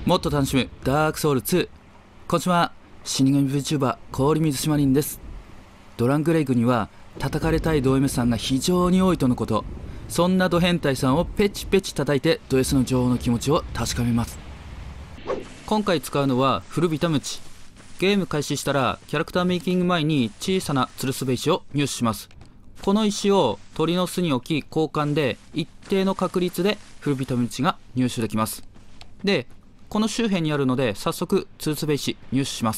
もっと楽しむダークソウル2。こんにちは、死神 VTuber 氷水しまりんです。ドラングレイグには叩かれたいド M さんが非常に多いとのこと。そんなド変態さんをペチペチ叩いてド S の女王の気持ちを確かめます。今回使うのは古びたムチ。ゲーム開始したらキャラクターメイキング前に小さなつるすべ石を入手します。この石を鳥の巣に置き交換で一定の確率で古びたムチが入手できます。でこの周辺にあるので早速つるすべ石入手します。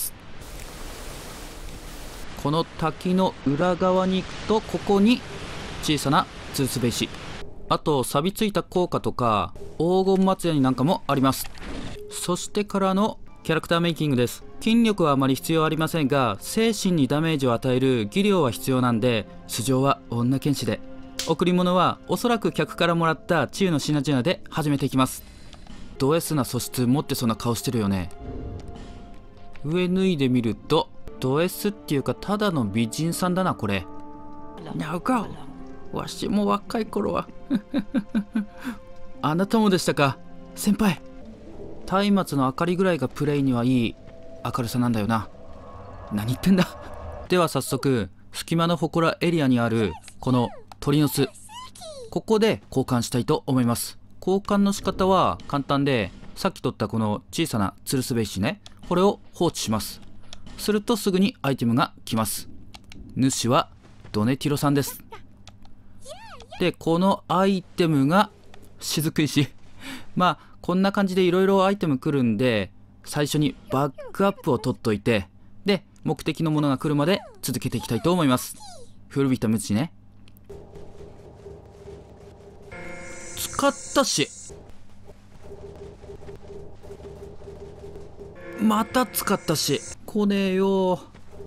この滝の裏側に行くとここに小さなつるすべ石、あと錆びついた効果とか黄金松ヤニなんかもあります。そしてからのキャラクターメイキングです。筋力はあまり必要ありませんが精神にダメージを与える技量は必要なんで、素性は女剣士で、贈り物はおそらく客からもらった治癒の品々で始めていきます。ド S な素質持ってそうな顔してるよね。上脱いでみるとド S っていうかただの美人さんだなこれ。なおかわしも若い頃はあなたもでしたか先輩。松明の明かりぐらいがプレイにはいい明るさなんだよな。何言ってんだでは早速隙間の祠エリアにあるこの鳥の巣、ここで交換したいと思います。交換の仕方は簡単で、さっき取ったこの小さなつるすべ石ね、これを放置します。するとすぐにアイテムが来ます。主はドネティロさんです。でこのアイテムが雫石まあこんな感じでいろいろアイテム来るんで、最初にバックアップを取っといて、で目的のものが来るまで続けていきたいと思います。古びたムチね、使ったし、また使ったし、来ねえよ。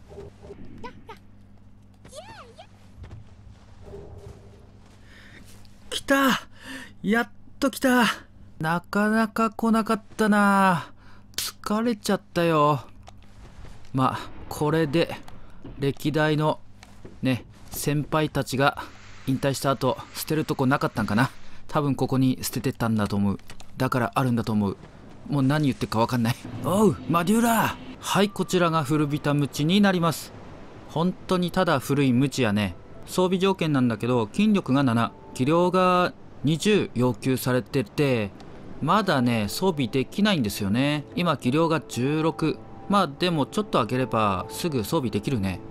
来た、やっと来た。なかなか来なかったな。疲れちゃったよ。まあこれで歴代のね先輩たちが引退した後捨てるとこなかったんかな。多分ここに捨ててったんだと思う。だからあるんだと思う。もう何言ってるか分かんない。おうマデューラ。はい、こちらが古びたムチになります。本当にただ古いムチやね。装備条件なんだけど筋力が7、技量が20要求されてて、まだね装備できないんですよね。今技量が16。まあでもちょっと上げればすぐ装備できるね。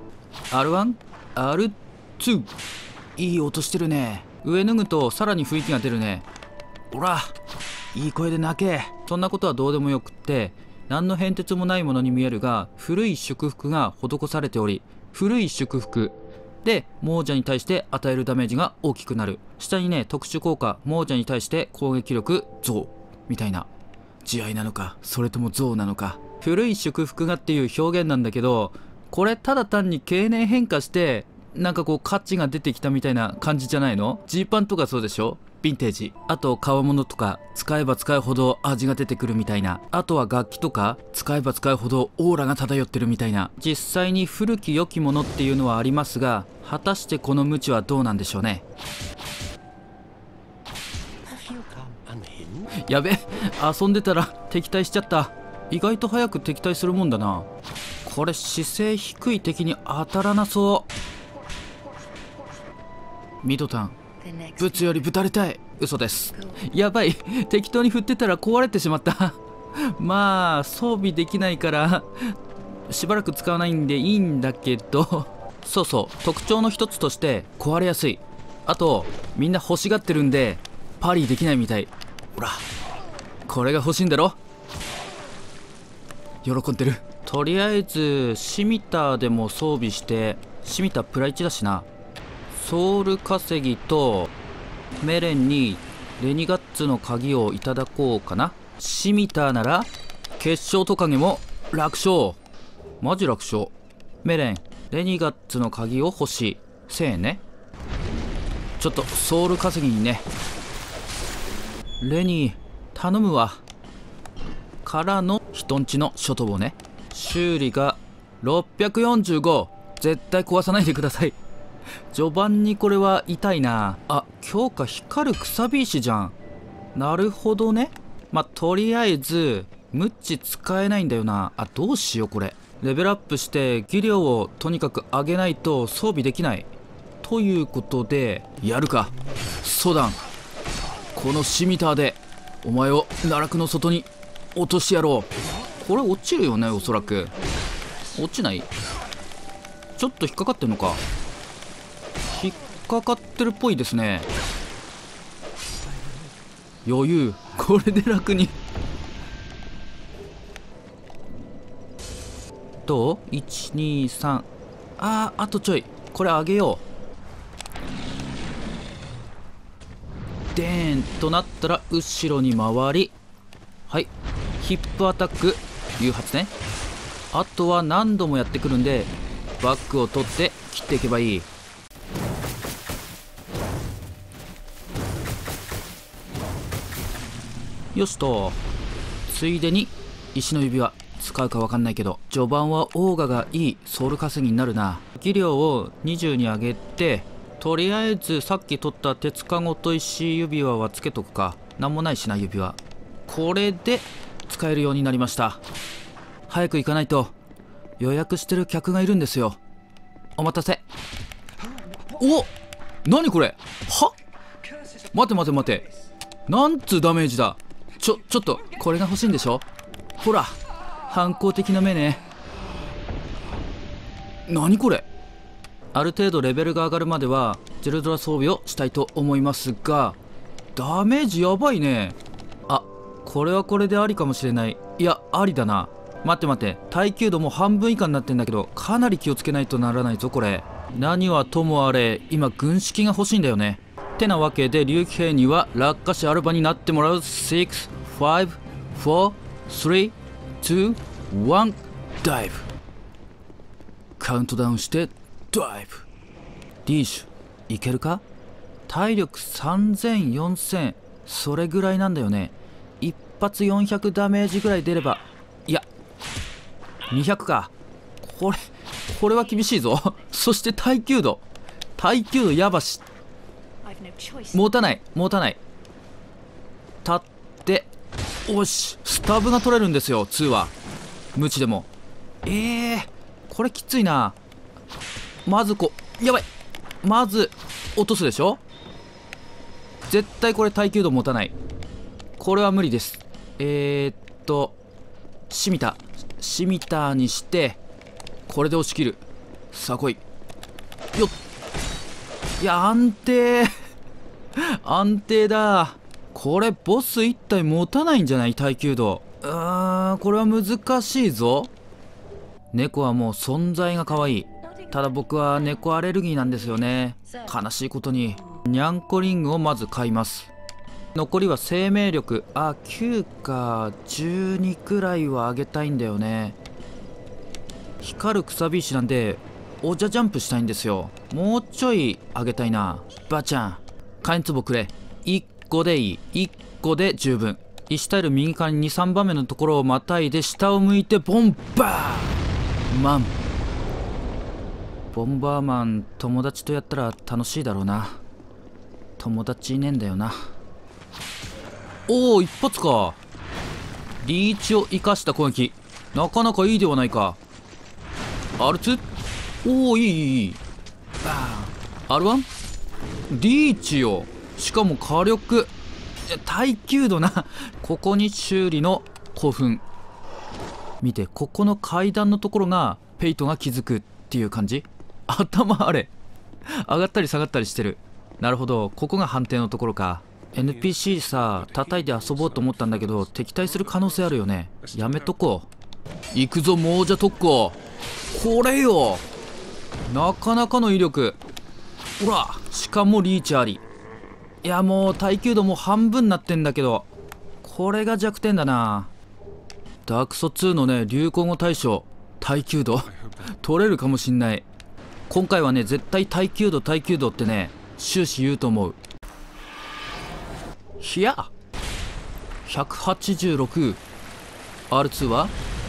R1、R2、 いい音してるね。上脱ぐとさらに雰囲気が出るね。ほらいい声で泣け。そんなことはどうでもよくって、何の変哲もないものに見えるが古い祝福が施されており、古い祝福で亡者に対して与えるダメージが大きくなる。下にね特殊効果、亡者に対して攻撃力増みたいな。慈愛なのかそれとも増なのか。古い祝福がっていう表現なんだけど、これただ単に経年変化してなんかこう価値が出てきたみたいな感じじゃないの。ジーパンとかそうでしょ、ヴィンテージ。あと革物とか使えば使うほど味が出てくるみたいな。あとは楽器とか使えば使うほどオーラが漂ってるみたいな。実際に古き良きものっていうのはありますが、果たしてこの無知はどうなんでしょうね。やべ、遊んでたら敵対しちゃった。意外と早く敵対するもんだな。これ姿勢低い敵に当たらなそう。ミドタン、ブツよりぶたれたい。嘘です。やばい、適当に振ってたら壊れてしまったまあ装備できないからしばらく使わないんでいいんだけど、そうそう、特徴の一つとして壊れやすい。あとみんな欲しがってるんでパリできないみたい。ほらこれが欲しいんだろ。喜んでる。とりあえずシミターでも装備して、シミタープラ1だしな。ソウル稼ぎとメレンにレニガッツの鍵をいただこうかな。シミターなら結晶トカゲも楽勝。マジ楽勝。メレンレニガッツの鍵を欲しい。1000円ね。ちょっとソウル稼ぎにね。レニー頼むわ。からの人んちのショトボね。修理が645。絶対壊さないでください。序盤にこれは痛いなあ。強化光るくさび石じゃん。なるほどね。まあとりあえずムッチ使えないんだよな。あ、どうしようこれ。レベルアップして技量をとにかく上げないと装備できない。ということで、やるか。ソダン。このシミターで、お前を奈落の外に落としてやろう。これ落ちるよね、おそらく。落ちない？ちょっと引っかかってんのか。引っかかってるっぽいですね。余裕。これで楽に。どう ?1、2、3。あとちょい。これ上げよう。でーんとなったら後ろに回り、はい、ヒップアタック誘発ね。あとは何度もやってくるんでバックを取って切っていけばいい。よしと。ついでに石の指輪使うか分かんないけど、序盤はオーガがいいソウル稼ぎになるな。技量を20に上げて、とりあえずさっき取った鉄かごと石指輪はつけとくか。なんもないしな、指輪。これで使えるようになりました。早く行かないと予約してる客がいるんですよ。お待たせ。お、何これ。は、待て待て待て、なんつうダメージだ。ちょっとこれが欲しいんでしょ。ほら、反抗的な目ね。何これ。ある程度レベルが上がるまではジェルドラ装備をしたいと思いますが、ダメージやばいね。あ、これはこれでありかもしれない。いや、ありだな。待って待って、耐久度も半分以下になってんだけど、かなり気をつけないとならないぞこれ。何はともあれ今軍資金が欲しいんだよね。てなわけで竜騎兵には落下者アルバになってもらう。6、5、4、3、2、1、ダイブ。カウントダウンしてダイブ。リーシュいけるか。体力3000、4000、それぐらいなんだよね。一発400ダメージぐらい出れば。いや200か。これは厳しいぞ。そして耐久度やばし。持たない立って、おし、スタブが取れるんですよ2は。無知でもこれきついな。まずやばい。まず落とすでしょ。絶対これ耐久度持たない。これは無理です。シミターにしてこれで押し切る。さあ来いよっ。いや、安定だ。これボス1体持たないんじゃない？耐久度。これは難しいぞ。猫はもう存在が可愛い。ただ僕は猫アレルギーなんですよね。悲しいことに。ニャンコリングをまず買います。残りは生命力。9か12くらいは上げたいんだよね。光るくさび石なんでおじゃジャンプしたいんですよ。もうちょい上げたいな。ばあちゃん火炎壺くれ。1個でいい。1個で十分。石タイル右側に 2、3 番目のところをまたいで下を向いてボンバーマン。ボンバーマン友達とやったら楽しいだろうな。友達いねえんだよな。おお、一発か。リーチを生かした攻撃、なかなかいいではないか。 R2？ おお、いい。バーン。 R1？ リーチよ。しかも火力、耐久度な。ここに修理の興奮。見て、ここの階段のところがペイトが気づくっていう感じ。頭あれ上がったり下がったりしてる。なるほど、ここが判定のところか。 NPC さ、叩いて遊ぼうと思ったんだけど敵対する可能性あるよね。やめとこう。行くぞ亡者特攻。これよ、なかなかの威力。ほら、しかもリーチあり。いや、もう耐久度も半分になってんだけど、これが弱点だな。ダークソ2のね、流行語大賞耐久度取れるかもしんない。今回はね、絶対耐久度ってね終始言うと思う。ひや 186。 R2 は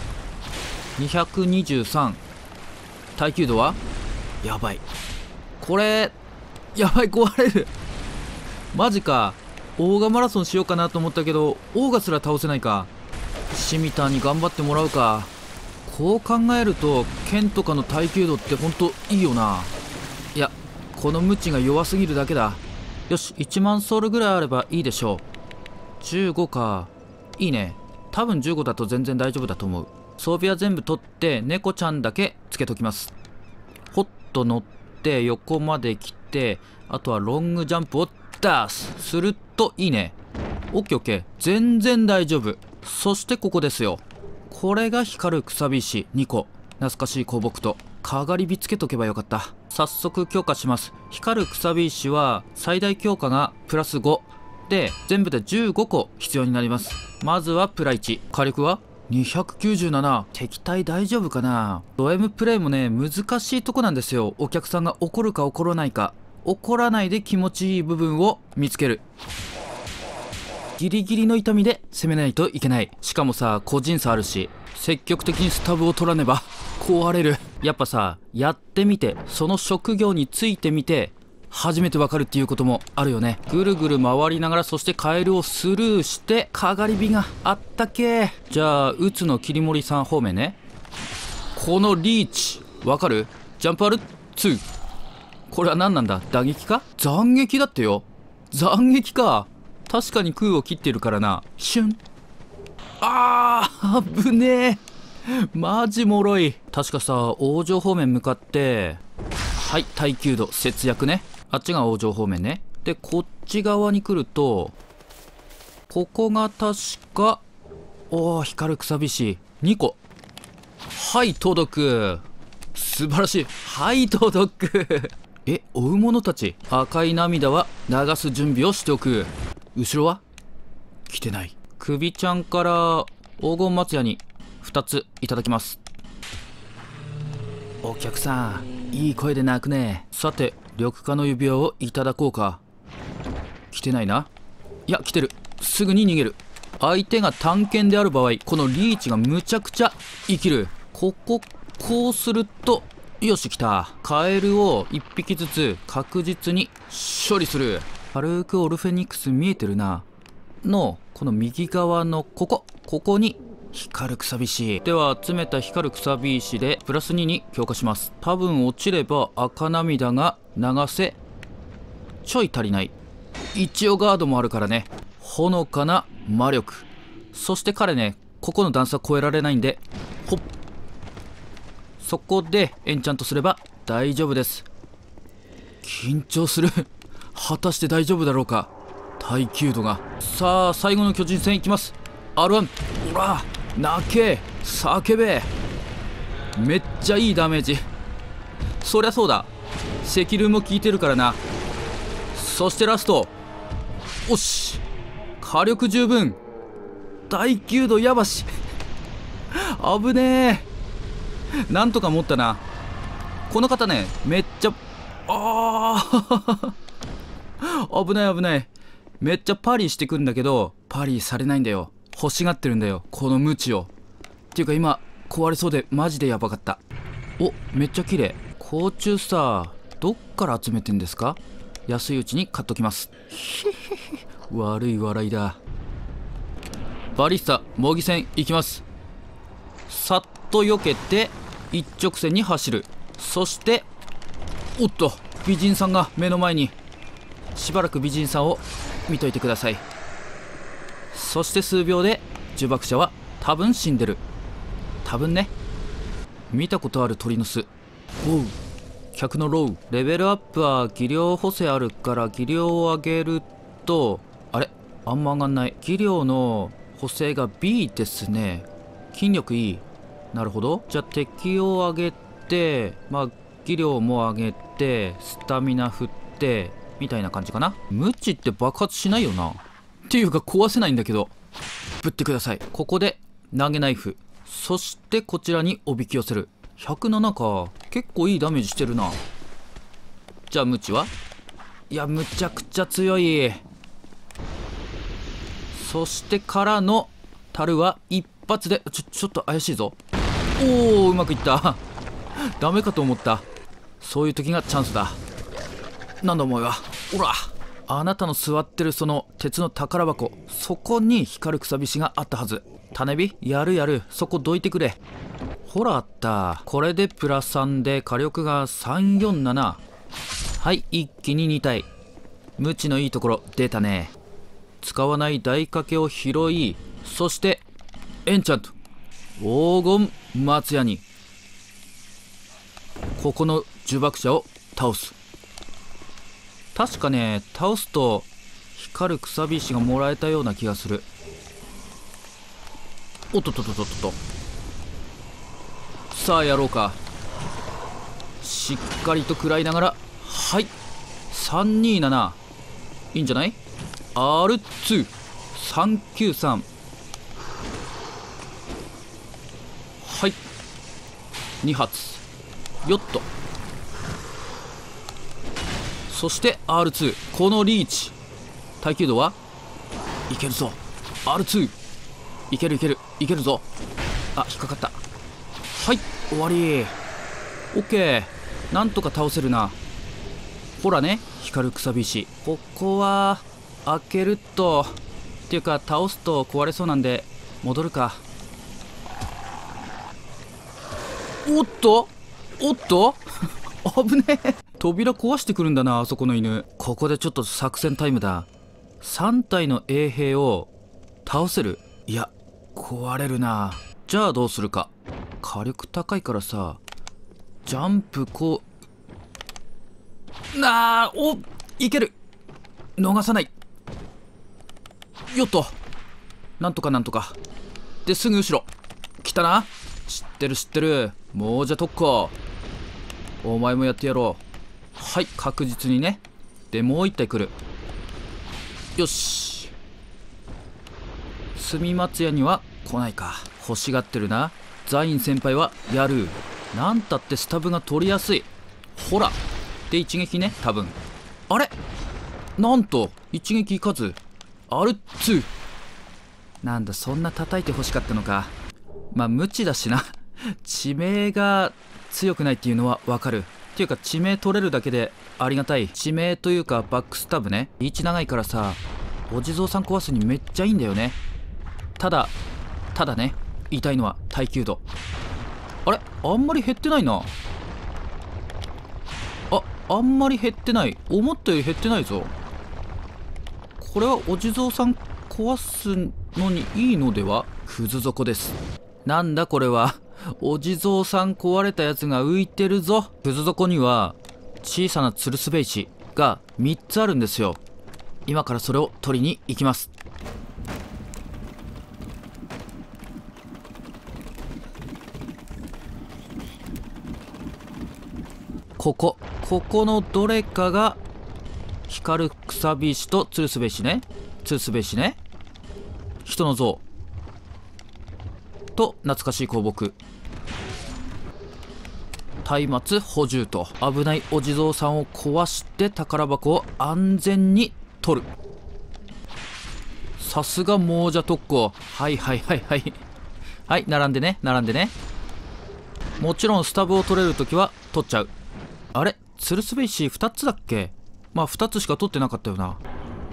223。耐久度はやばい。これやばい、壊れる。マジか。オーガマラソンしようかなと思ったけどオーガすら倒せないか。 シミターに頑張ってもらうか。こう考えると剣とかの耐久度ってほんといいよな。いや、このムチが弱すぎるだけだ。よし、1万ソウルぐらいあればいいでしょう。15か。いいね。多分15だと全然大丈夫だと思う。装備は全部取って猫ちゃんだけつけときます。ほっと乗って横まで来て、あとはロングジャンプを出するといいね。オッケーオッケー、全然大丈夫。そしてここですよ。これが光るくさび石2個。懐かしい香木とかがり火つけとけばよかった。早速強化します。光るくさび石は最大強化がプラス5で、全部で15個必要になります。まずはプラ1。火力は297。敵対大丈夫かな。ド M プレイもね、難しいとこなんですよ。お客さんが怒るか怒らないか。怒らないで気持ちいい部分を見つける。ギリギリの痛みで攻めないといけない。しかもさ、個人差あるし、積極的にスタブを取らねば壊れる。やっぱさ、やってみて、その職業についてみて初めてわかるっていうこともあるよね。ぐるぐる回りながら、そしてカエルをスルーしてかがり火があったけ。じゃあうつの切り盛りさん方面ね。このリーチわかる？ジャンプアル2。これは何なんだ？打撃か？斬撃だってよ。斬撃か。確かに空を切ってるからな。シュン。ぶねえ。マジもろい。確かさ、王城方面向かって、はい、耐久度節約ね。あっちが王城方面ね。でこっち側に来ると、ここが確か、光るくさび石2個。はい、届く。素晴らしい。はい、届く。追う者たち、赤い涙は流す準備をしておく。後ろは来てない。首ちゃんから黄金松屋に2ついただきます。お客さん、いい声で泣くね。さて、緑化の指輪をいただこうか。来てないな。いや、来てる。すぐに逃げる。相手が探検である場合、このリーチがむちゃくちゃ生きる。こうすると、よし、来た。カエルを1匹ずつ確実に処理する。軽くオルフェニックス見えてるな。のこの右側のここに光るくさび石では、集めた光るくさび石でプラス2に強化します。多分落ちれば赤涙が流せちょい足りない。一応ガードもあるからね。ほのかな魔力。そして彼ね、ここの段差超えられないんで、ほっ、そこでエンチャントすれば大丈夫です。緊張する。果たして大丈夫だろうか。耐久度が。さあ、最後の巨人戦いきます。 R1。 ほら泣け叫べ。めっちゃいいダメージ。そりゃそうだ、赤竜も効いてるからな。そしてラスト。おし、火力十分、耐久度やばし。危ねえ。なんとか持ったな。この方ね、めっちゃ危ない危ない。めっちゃパリしてくんだけど、パリされないんだよ。欲しがってるんだよ、このムチを。っていうか今壊れそうでマジでやばかった。めっちゃ綺麗。甲虫さ、どっから集めてんですか？安いうちに買っときます。悪い笑いだ。バリスタ模擬戦いきます。さっと避けて一直線に走る。そしておっと、美人さんが目の前に。しばらく美人さんを見といてください。そして数秒で呪縛者は多分死んでる。多分ね。見たことある鳥の巣。客のロー。レベルアップは技量補正あるから技量を上げると、あんま上がんない。技量の補正が B ですね。筋力いい。なるほど。じゃあ敵を上げて、技量も上げてスタミナ振ってみたいな感じかな。ムチって爆発しないよな。っていうか壊せないんだけど。ぶってください。ここで投げナイフ。そしてこちらにおびき寄せる。107か。結構いいダメージしてるな。じゃあムチは、いやむちゃくちゃ強い。そしてからの樽は一発でちょっと怪しいぞ。うまくいった。ダメかと思った。そういう時がチャンスだ。なんだお前は。 あなたの座ってるその鉄の宝箱、そこに光る草菱があったはず。種火やるやる、そこどいてくれ。ほらあった。これでプラ3で火力が347。はい、一気に2体。無知のいいところ出たね。使わない大掛けを拾い、そしてエンチャント黄金松屋にここの呪縛者を倒す。確かね、倒すと光るくさび石がもらえたような気がする。おっとっとっとっとっと。さあやろうか。しっかりと食らいながら、はい327、いいんじゃない？ R2393。 はい2発よっと。そして R2、 このリーチ耐久度はいけるぞ。 R2 いけるいけるいけるぞ。あ、引っかかった。はい終わり。 OK、 なんとか倒せるな。ほらね、光るくさび石、ここは開けるとっていうか倒すと壊れそうなんで戻るか。おっとおっと危ねえ扉壊してくるんだな、あそこの犬。ここでちょっと作戦タイムだ。3体の衛兵を倒せる？いや壊れるな。じゃあどうするか。火力高いからさ、ジャンプこうなあ、おいける、逃さない。よっと、なんとかなんとか。ですぐ後ろ来たな。知ってる知ってる、もうじゃ特攻、お前もやってやろう。はい確実にね。でもう一体来る。よし、住松屋には来ないか。欲しがってるな。ザイン先輩はやる。なんたってスタブが取りやすい。ほらで一撃ね、多分。あれ、なんと一撃いかず R2。 なんだ、そんな叩いて欲しかったのか。まあ無知だしな致命が強くないっていうのはわかる。っていうか致命取れるだけでありがたい。致命というかバックスタブね、リーチ長いからさ、お地蔵さん壊すにめっちゃいいんだよね。ただね、言いたいのは耐久度。あれ、あんまり減ってないな。あんまり減ってない。思ったより減ってないぞ。これはお地蔵さん壊すのにいいのでは。くず底です。なんだこれは。お地蔵さん壊れたやつが浮いてるぞ。くず底には小さなつるすべ石が3つあるんですよ。今からそれを取りに行きます。ここのどれかが光るくさび石とつるすべ石ね。つるすべ石ね。人の像と懐かしい香木、松明補充と危ないお地蔵さんを壊して宝箱を安全に取る。さすが亡者特攻。はいはいはいはいはい、並んでね並んでね。もちろんスタブを取れるときは取っちゃう。あれ、つるすべ石2つだっけ。まあ2つしか取ってなかったよな。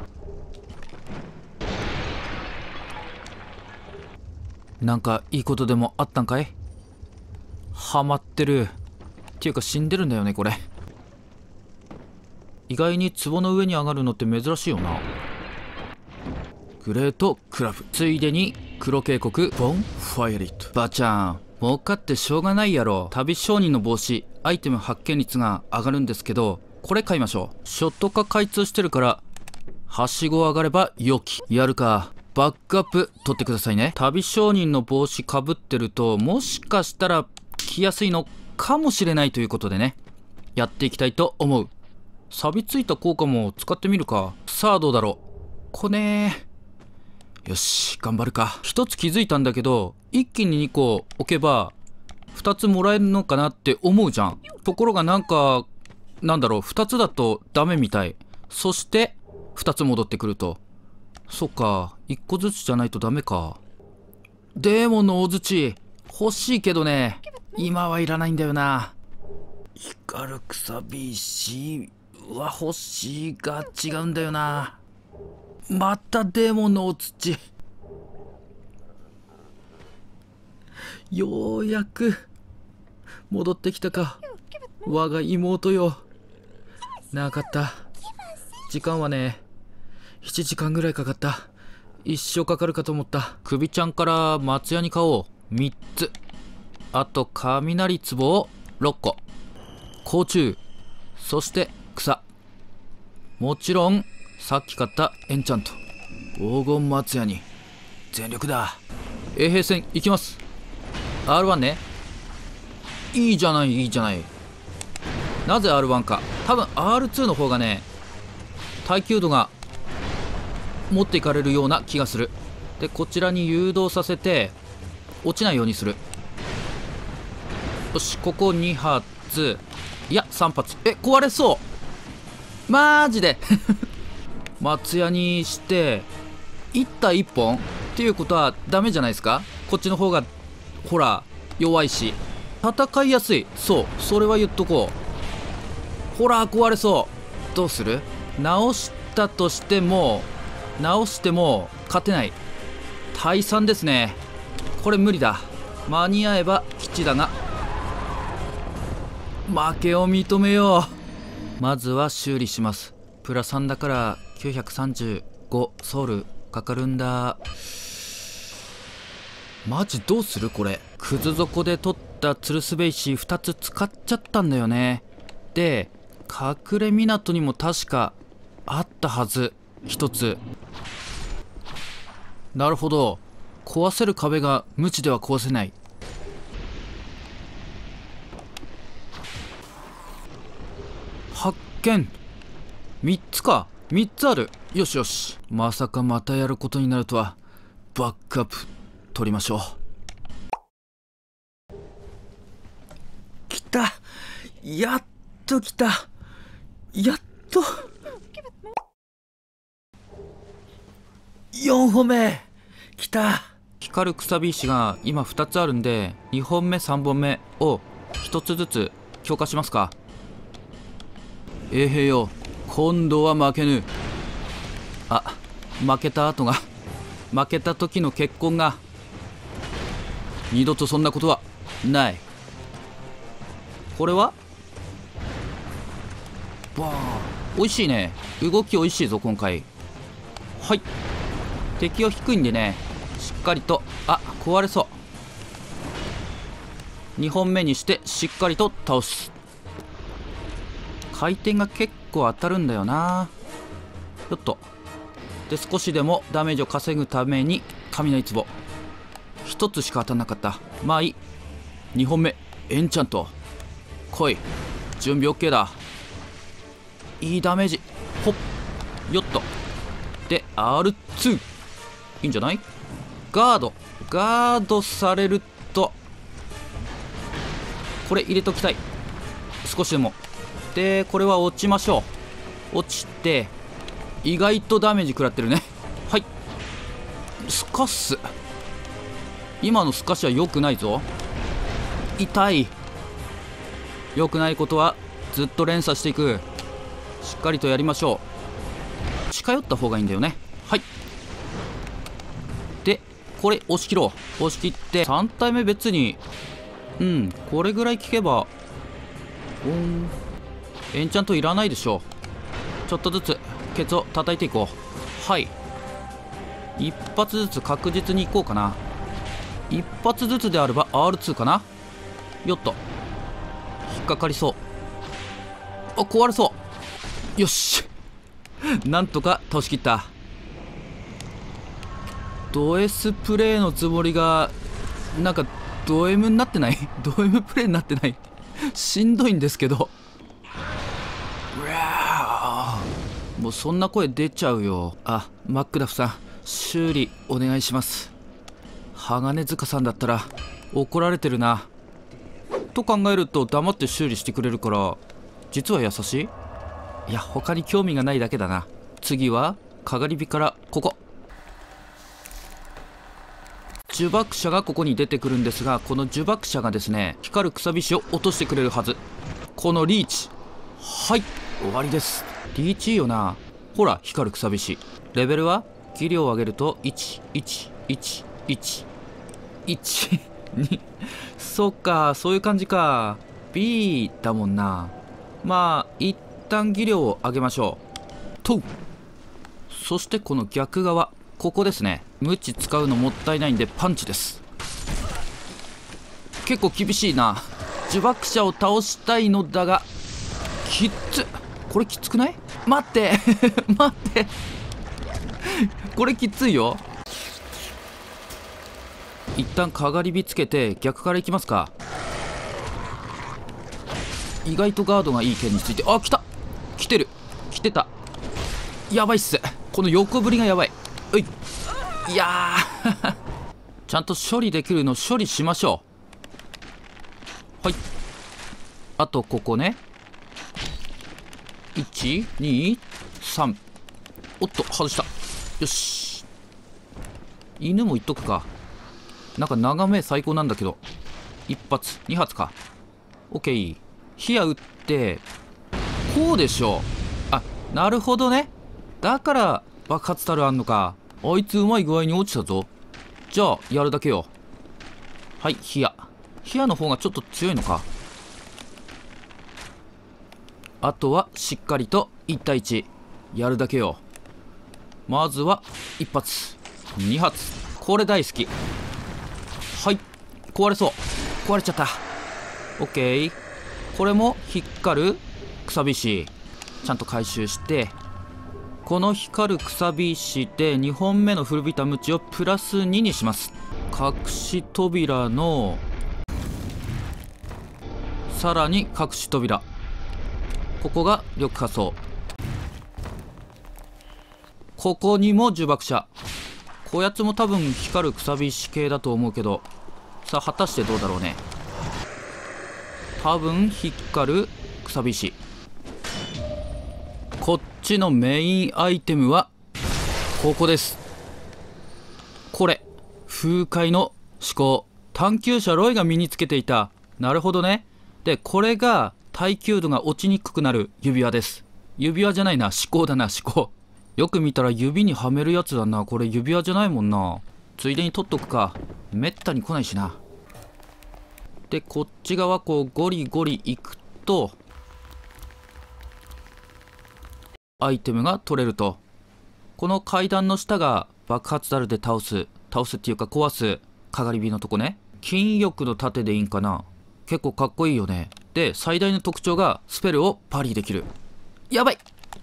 なんかいいことでもあったんかい。ハマってるっていうか死んでるんだよねこれ。意外に壺の上に上がるのって珍しいよな。グレートクラブ、ついでに黒渓谷ボンファイアリット。ばちゃん儲かってしょうがないやろ。旅商人の帽子アイテム発見率が上がるんですけど、これ買いましょう。ショット化開通してるからはしご上がれば良き。やるか。バックアップ取ってくださいね。旅商人の帽子かぶってるともしかしたら来やすいのかもしれないということでね、やっていきたいと思う。錆びついた効果も使ってみるか。さあどうだろう。こねー、よし頑張るか。一つ気づいたんだけど、一気に2個置けば2つもらえるのかなって思うじゃん。ところがなんかなんだろう、2つだとダメみたい。そして2つ戻ってくると。そっか、1個ずつじゃないとダメか。でもノーズチ欲しいけどね、今はいらないんだよな。光るくさび石うわ、星が違うんだよな。またデーモンのお土。ようやく戻ってきたか、我が妹よ。長かった。時間はね、7時間ぐらいかかった。一生かかるかと思った。首ちゃんから松屋に買おう。3つ。あと雷壺を6個。甲虫。そして草。もちろんさっき買ったエンチャント。黄金松屋に全力だ。衛兵戦行きます。 R1 ね。いいじゃないいいじゃない。なぜ R1 か。多分 R2 の方がね、耐久度が持っていかれるような気がする。で、こちらに誘導させて落ちないようにする。よし、ここ2発、いや3発。壊れそう、マジで松屋にして1体1本っていうことはダメじゃないですか。こっちの方がほら弱いし戦いやすい。そう、それは言っとこう。ほら壊れそう。どうする。直したとしても直しても勝てない。大3ですね。これ無理だ。間に合えば吉だが負けを認めよう。まずは修理します。プラ3だから935ソウルかかるんだ。マジどうするこれ。くず底で取ったつるすべ石2つ使っちゃったんだよね。で隠れ港にも確かあったはず、1つ。なるほど、壊せる壁が無知では壊せない。発見。3つか。3つある。よしよし。まさかまたやることになるとは。バックアップ取りましょう。来た、やっと来た、やっと。4本目来た。光るくさび石が今2つあるんで、2本目3本目を1つずつ強化しますか。衛兵よ、今度は負けぬ。あ、負けた後が、負けた時の結婚が二度とそんなことはない。これはわあ、美味しいね。動き美味しいぞ今回。はい、敵は低いんでね、しっかりと。あ、壊れそう。2本目にしてしっかりと倒す。回転が結構当たるんだよな。よっと。で、少しでもダメージを稼ぐために雷壺1つしか当たんなかった。まあいい。2本目エンチャント来い。準備 OK だ。いいダメージ。ほっよっと。で R2 いいんじゃない。ガードされるとこれ入れときたい、少しでも。でこれは落ちましょう。落ちて意外とダメージ食らってるね。はい、スカッス。今のスカッシュは良くないぞ。痛い。良くないことはずっと連鎖していく。しっかりとやりましょう。近寄った方がいいんだよね。はい。でこれ押し切ろう。押し切って3体目別にこれぐらい効けばエンチャントいらないでしょう。ちょっとずつケツを叩いていこう。はい、一発ずつ確実にいこうかな。一発ずつであれば R2 かな。よっと、引っかかりそう。あ、壊れそう。よしなんとか倒しきった。ド S プレイのつもりがなんかド M になってないド M プレイになってないしんどいんですけど。もうそんな声出ちゃうよ。あ、マックダフさん、修理お願いします。鋼塚さんだったら怒られてるなと考えると黙って修理してくれるから実は優しい。いや、他に興味がないだけだな。次はかがり火からここ。呪縛者がここに出てくるんですが、この呪縛者がですね、光るくさび石を落としてくれるはず。このリーチ、はい、 終わりです。リーチいいよな。ほら光る草菱。レベルは技量を上げると1111112そっか、そういう感じか。 B だもんな。まあ一旦技量を上げましょうと。そしてこの逆側、ここですね。無知使うのもったいないんでパンチです。結構厳しいな。呪縛者を倒したいのだがきっつ。これきつくない？待って待ってこれきついよ。一旦かがり火つけて逆からいきますか。意外とガードがいい剣について、あ、来た、来てる、来てた。やばいっす。この横振りがやばい。うい、いやーちゃんと処理できるの処理しましょう。はい、あとここね。123、おっと外した。よし、犬もいっとくか。なんか眺め最高なんだけど。1発2発か。 OK。 火矢撃ってこうでしょ。あ、なるほどね。だから爆発たるあんのか。あいつうまい具合に落ちたぞ。じゃあやるだけよ。はい、火矢の方がちょっと強いのか。あとはしっかりと1対1やるだけよ。まずは1発2発、これ大好き。はい、壊れそう。壊れちゃった。 OK。 これも光る草菱ちゃんと回収して、この光る草菱で2本目の古びたムチをプラス2にします。隠し扉のさらに隠し扉、ここが緑化層、ここにも呪縛者。こやつも多分光る草菱系だと思うけど、さあ果たしてどうだろうね。多分光る草菱。こっちのメインアイテムはここです。これ風海の思考、探求者ロイが身につけていた。なるほどね。でこれが耐久度が落ちにくくなる指輪です。指輪じゃないな、思考だな、思考。よく見たら指にはめるやつだな。これ指輪じゃないもんな。ついでに取っとくか、めったに来ないしな。でこっち側こうゴリゴリいくとアイテムが取れると。この階段の下が爆発ダルで倒すっていうか壊すかがり火のとこね。金翼の盾でいいんかな。結構かっこいいよね。で最大の特徴がスペルをパリできる。やばい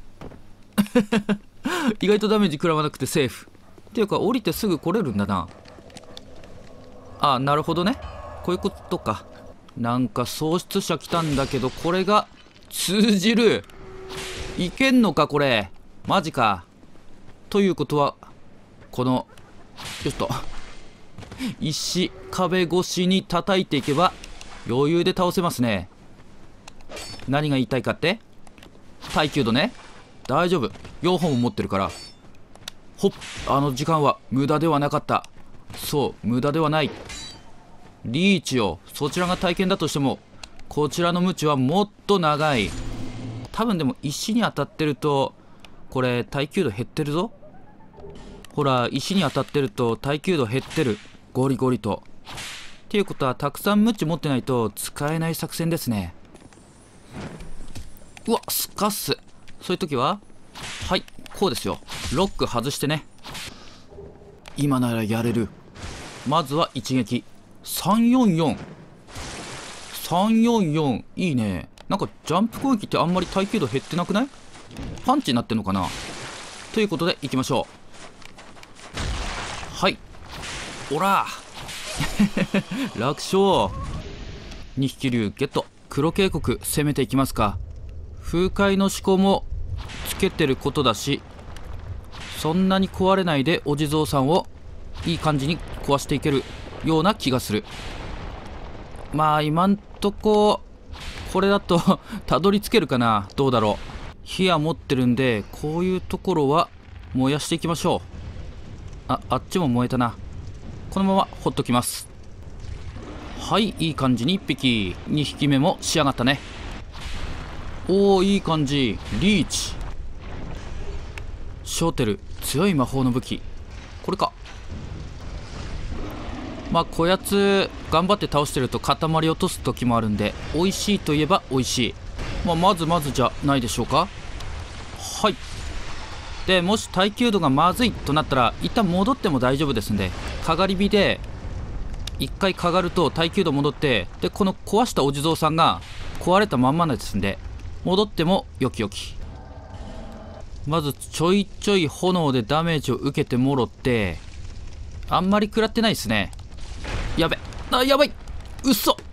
意外とダメージ食らわなくてセーフっていうか、降りてすぐ来れるんだな。あ、なるほどね、こういうことか。なんか喪失者来たんだけど、これが通じる。いけんのかこれ、マジか。ということはこのよっと石壁越しに叩いていけば余裕で倒せますね。何が言いたいかって、耐久度ね。大丈夫、4本も持ってるから。ほっ、あの時間は無駄ではなかった。そう無駄ではない。リーチよ、そちらが体験だとしてもこちらのムチはもっと長い。多分でも石に当たってるとこれ耐久度減ってるぞ。ほら石に当たってると耐久度減ってる、ゴリゴリと。っていうことはたくさんムチ持ってないと使えない作戦ですね。うわスカス。そういう時ははいこうですよ。ロック外してね。今ならやれる。まずは一撃344、344いいね。なんかジャンプ攻撃ってあんまり耐久度減ってなくない？パンチになってんのかな。ということでいきましょう。はい、おら楽勝。2匹竜ゲット。黒渓谷攻めていきますか。風海の思考もつけてることだし、そんなに壊れないでお地蔵さんをいい感じに壊していけるような気がする。まあ今んとここれだとたどり着けるかな。どうだろう。火矢持ってるんでこういうところは燃やしていきましょう。あっちも燃えたな。このままほっときます。はい、いい感じに1匹2匹目も仕上がったね。 おお、いい感じ。リーチ、ショーテル、強い魔法の武器。これか。まあこやつ頑張って倒してると塊落とす時もあるんで、美味しいといえば美味しい。まずじゃないでしょうか。はい。でもし耐久度がまずいとなったら一旦戻っても大丈夫ですんで、かがり火で一回かがると耐久度戻って、でこの壊したお地蔵さんが壊れたまんまですんで、戻ってもよきよき。まずちょいちょい炎でダメージを受けてもろって、あんまり食らってないですね。やべ、やばい、うっそ。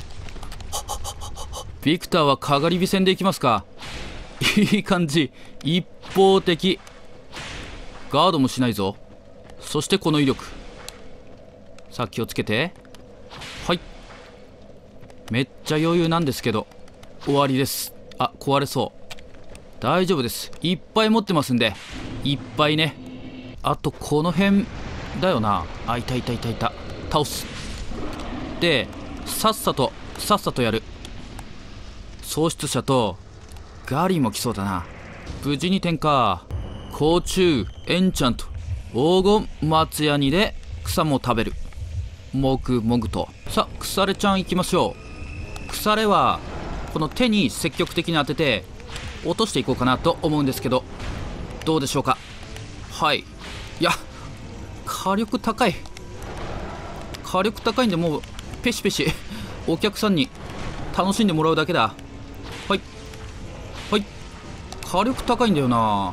ビクターはかがり火戦でいきますか。いい感じ。一方的。ガードもしないぞ。そしてこの威力。さあ気をつけて。はい。めっちゃ余裕なんですけど終わりです。あ、壊れそう。大丈夫です。いっぱい持ってますんで。いっぱいね。あとこの辺だよな。あ、いた。倒す。でさっさとやる。喪失者とガリも来そうだな。無事に点火。甲虫エンチャント黄金松ヤニで草も食べる。もぐもぐと。さあ腐れちゃん行きましょう。腐れはこの手に積極的に当てて落としていこうかなと思うんですけど、どうでしょうか。はい。いや火力高いんで、もうペシペシお客さんに楽しんでもらうだけだ。はいはい。火力高いんだよな。はい。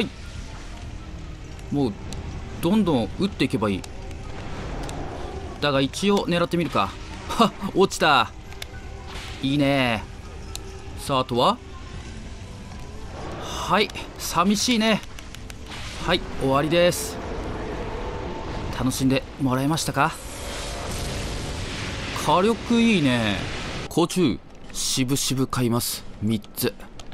もうどんどん打っていけばいい。だが一応狙ってみるか。はっ、落ちた。いいね。さああとは、はい、寂しいね。はい、終わりです。楽しんでもらえましたか。火力いいね。甲虫しぶしぶ買います。3つ。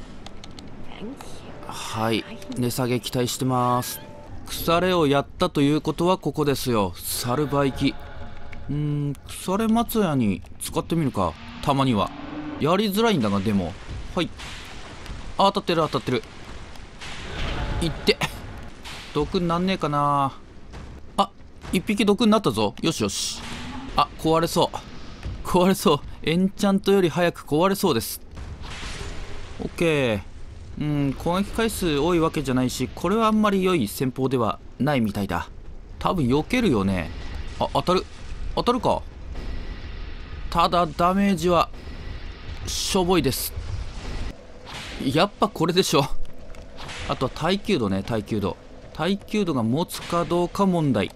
はい、値下げ期待してます。腐れをやったということはここですよ。サルバイキ。腐れ松屋に使ってみるか。たまにはやりづらいんだが。でもはい。当たってる。いって、毒になんねえかな。あ、一匹毒になったぞ。よし。あ、壊れそう。エンチャントより早く壊れそうです。オッケー。攻撃回数多いわけじゃないし、これはあんまり良い戦法ではないみたいだ。多分避けるよね。あ、当たるか。ただダメージはしょぼいです。やっぱこれでしょ。あとは耐久度ね。耐久度が持つかどうか問題。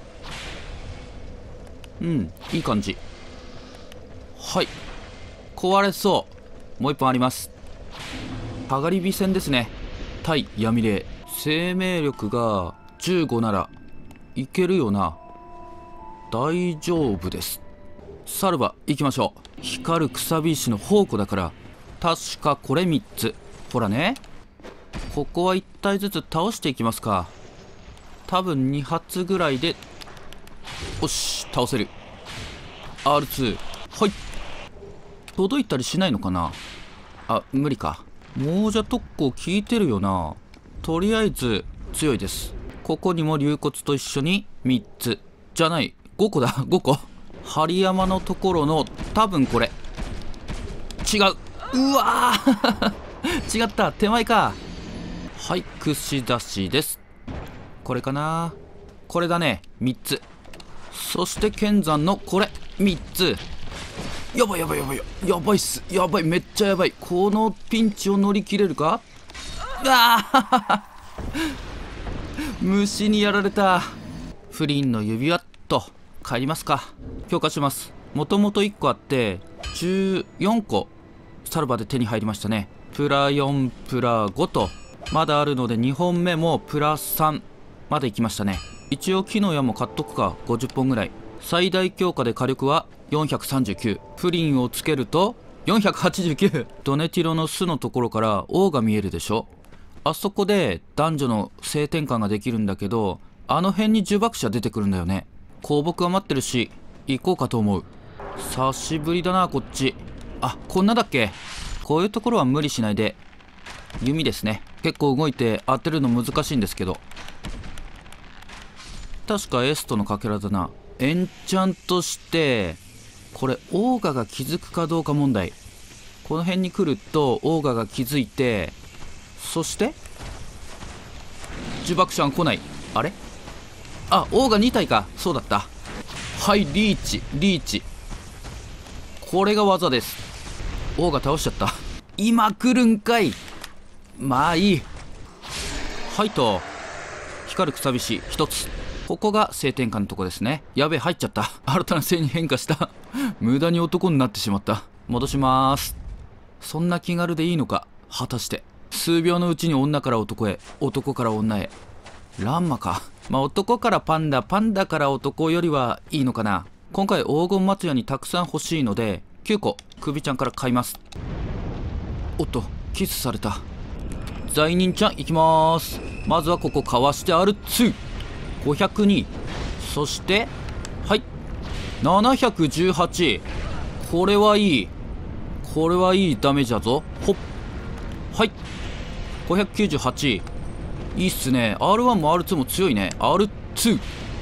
いい感じ。はい。壊れそう。もう一本あります。かがり火戦ですね。対闇霊。生命力が15ならいけるよな。大丈夫です。サルバ行きましょう。光るくさび石の宝庫だから、確かこれ3つ。ほらね。ここは1体ずつ倒していきますか。多分2発ぐらいで、よし、倒せる。 R2。 はい。届いたりしないのかな。あ、無理か。亡者特攻効いてるよな。とりあえず強いです。ここにも竜骨と一緒に3つじゃない、5個だ。5個。針山のところの多分これ違う。うわー違った。手前か。はい、串出しです。これかな。これだね。3つ。そして剣山のこれ3つ。やばいっす。めっちゃやばい。このピンチを乗り切れるか。虫にやられた。フリンの指輪と帰りますか。強化します。もともと1個あって14個サルバで手に入りましたね。プラ4プラ5とまだあるので、2本目もプラ3までいきましたね。一応木の矢も買っとくか。50本ぐらい。最大強化で火力は439。プリンをつけると489。ドネティロの巣のところから王が見えるでしょ。あそこで男女の性転換ができるんだけど、あの辺に呪縛者出てくるんだよね。香木は待ってるし行こうかと思う。久しぶりだなこっち。あ、こんなだっけ。 こういうところは無理しないで。弓ですね。結構動いて当てるの難しいんですけど。確かエストのかけらだな。エンチャントして、これオーガが気づくかどうか問題。この辺に来るとオーガが気づいて、そして呪縛者が来ない。あれ、あ、オーガ2体か。そうだった。はい、リーチリーチ。これが技です。オーガ倒しちゃった。今来るんかい。まあいい。はいと、光るくさびし1つ。ここが性転換のとこですね。やべえ、入っちゃった。新たな性に変化した無駄に男になってしまった。戻しまーす。そんな気軽でいいのか、果たして。数秒のうちに女から男へ、男から女へ。ランマか。まあ男からパンダ、パンダから男よりはいいのかな。今回黄金松屋にたくさん欲しいので9個首ちゃんから買います。おっと、キスされた。罪人ちゃん行きまーす。まずはここかわして R2502。そしてはい718。これはいい、これはいいダメージだぞ。ほっ、はい598。いいっすね。 R1 も R2 も強いね。 R2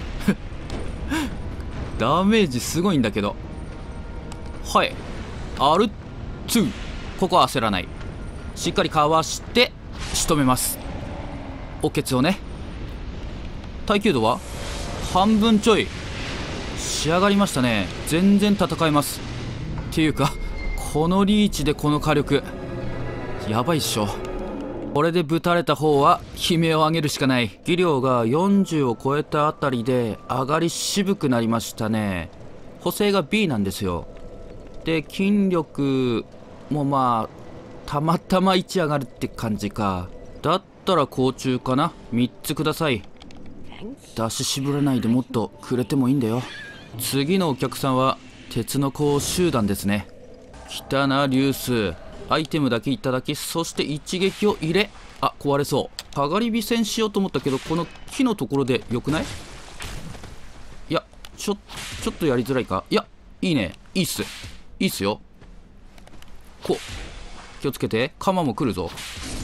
ダメージすごいんだけど。はい R2。 ここは焦らない。しっかりかわして仕留めます。おけつをね。耐久度は半分ちょい。仕上がりましたね。全然戦えます。っていうかこのリーチでこの火力やばいっしょ。これでぶたれた方は悲鳴を上げるしかない。技量が40を超えたあたりで上がり渋くなりましたね。補正が B なんですよ。で筋力もまあたまたま1上がるって感じか。だったら甲虫かな。3つください。出し渋らないでもっとくれてもいいんだよ。次のお客さんは鉄の子集団ですね。来たなリュース。アイテムだけいただき、そして一撃を入れ、あ、壊れそう。かがり火戦しようと思ったけど、この木のところでよくない？いや、ちょっとやりづらいか。いや、いいね。いいっす。いいっすよ。こう。気をつけて。鎌も来るぞ。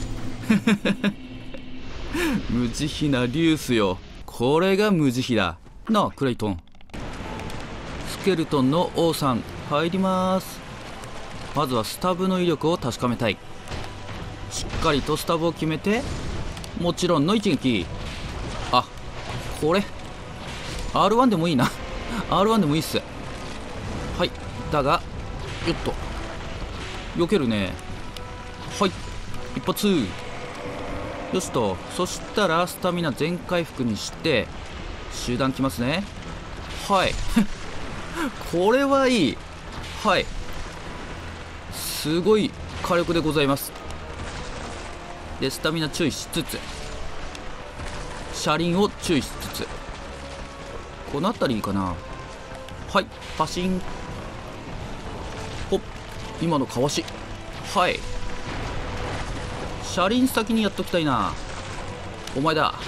無慈悲なリュースよ。これが無慈悲だ。なあ、クレイトン。スケルトンの王さん、入りまーす。まずはスタブの威力を確かめたい。しっかりとスタブを決めて、もちろんの一撃。あ、これ R1 でもいいな。R1 でもいいっす。はい、だがよっと避けるね。はい、一発。よしと。そしたらスタミナ全回復にして集団来ますね。はいこれはいい。はい、すごい火力でございます。でスタミナ注意しつつ、車輪を注意しつつ、この辺りかな。はい、パシン。ほっ、今のかわし。はい、車輪先にやっときたいな。お前だ。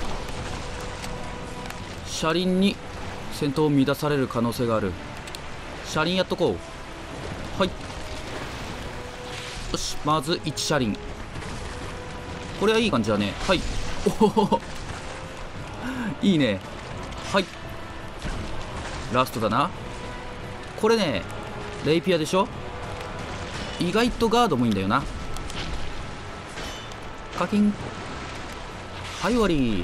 車輪に戦闘を乱される可能性がある。車輪やっとこう。はい、よし、まず1車輪。これはいい感じだね。はい、おおいいね。はい、ラストだな。これね、レイピアでしょ。意外とガードもいいんだよな。課金。はい、終わり。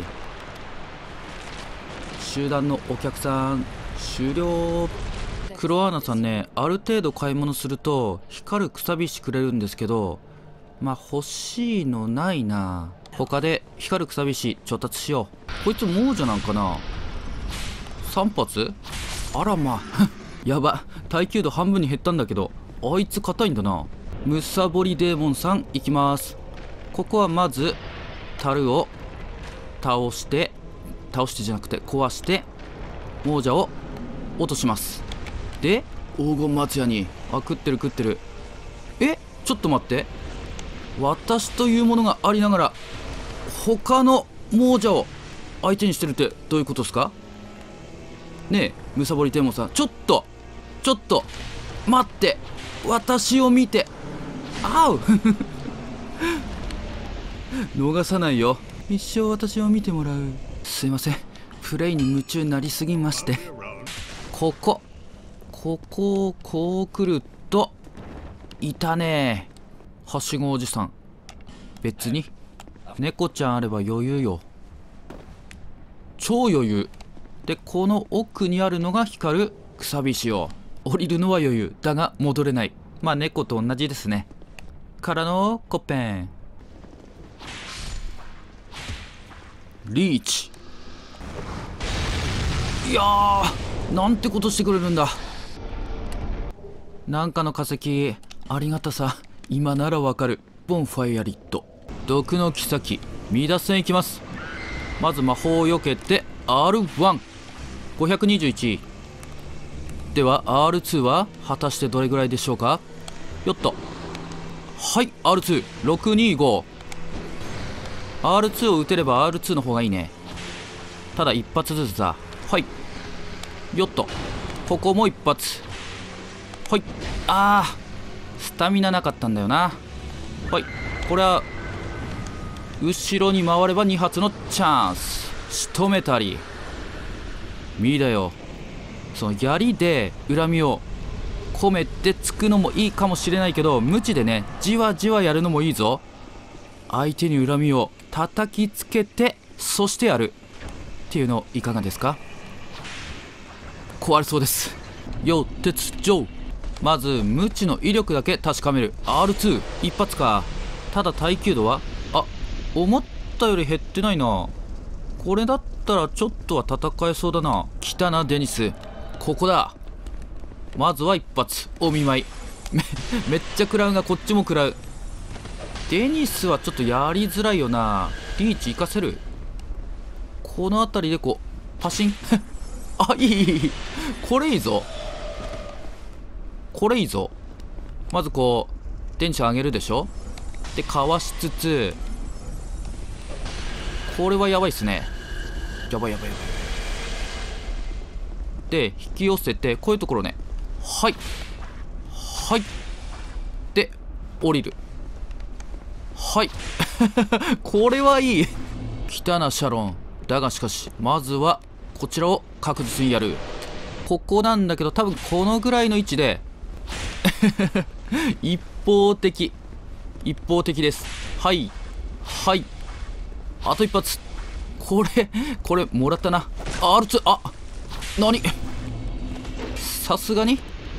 集団のお客さん終了。クロアーナさんね、ある程度買い物すると光るくさびしくれるんですけど、まあ欲しいのないな。他で光るくさびし調達しよう。こいつ亡者なんかな。3発。あらまあやば、耐久度半分に減ったんだけど、あいつ硬いんだな。ムサボリデーモンさん行きます。ここはまず樽を倒してじゃなくて壊して亡者を落とします。で黄金松屋に、あ、食ってる。え、ちょっと待って、私というものがありながら他の亡者を相手にしてるってどういうことですかねえ。ムサボリテーモンさん、ちょっと待って、私を見てあう逃さないよ。一生私を見てもらう。すいません、プレイに夢中になりすぎまして。ここをこう来るといたね。はしごおじさん。別に猫ちゃんあれば余裕よ。超余裕で、この奥にあるのが光るくさびしよう。降りるのは余裕だが戻れない。まあ猫と同じですね。からのコッペンリーチ。いやー、なんてことしてくれるんだ。なんかの化石ありがたさ今ならわかる。ボンファイアリット、毒の妃ミダスンいきます。まず魔法を避けて R1、521 では R2 は果たしてどれぐらいでしょうか。よっと、はい R2625。 R2 を打てれば R2 の方がいいね。ただ一発ずつだ。はいよっと、ここも一発。はい、スタミナなかったんだよな。はい、これは後ろに回れば2発のチャンス。仕留めたりミーだよ。その槍で恨みを込めてつくのもいいかもしれないけど、無知でねじわじわやるのもいいぞ。相手に恨みを叩きつけて、そしてやるっていうのいかがですか。壊れそうです。よ鉄城。まず無知の威力だけ確かめる。 R2 一発か。ただ耐久度は思ったより減ってないな。これだったらちょっとは戦えそうだな。来たなデニス、ここだ。まずは一発お見舞いめっちゃ食らうが、こっちも食らう。デニスはちょっとやりづらいよな。リーチ活かせる。この辺りでこうパシンいいこれいいぞ、これいいぞ。まずこう電池上げるでしょ。でかわしつつ、これはやばいっすね。やばいで引き寄せて、こういうところね。はいで降りる。はいこれはいい。来たなシャロン。だがしかしまずはこちらを確実にやる。ここなんだけど、多分このぐらいの位置で一方的です。はいあと一発。これもらったな。R2 何、さすがに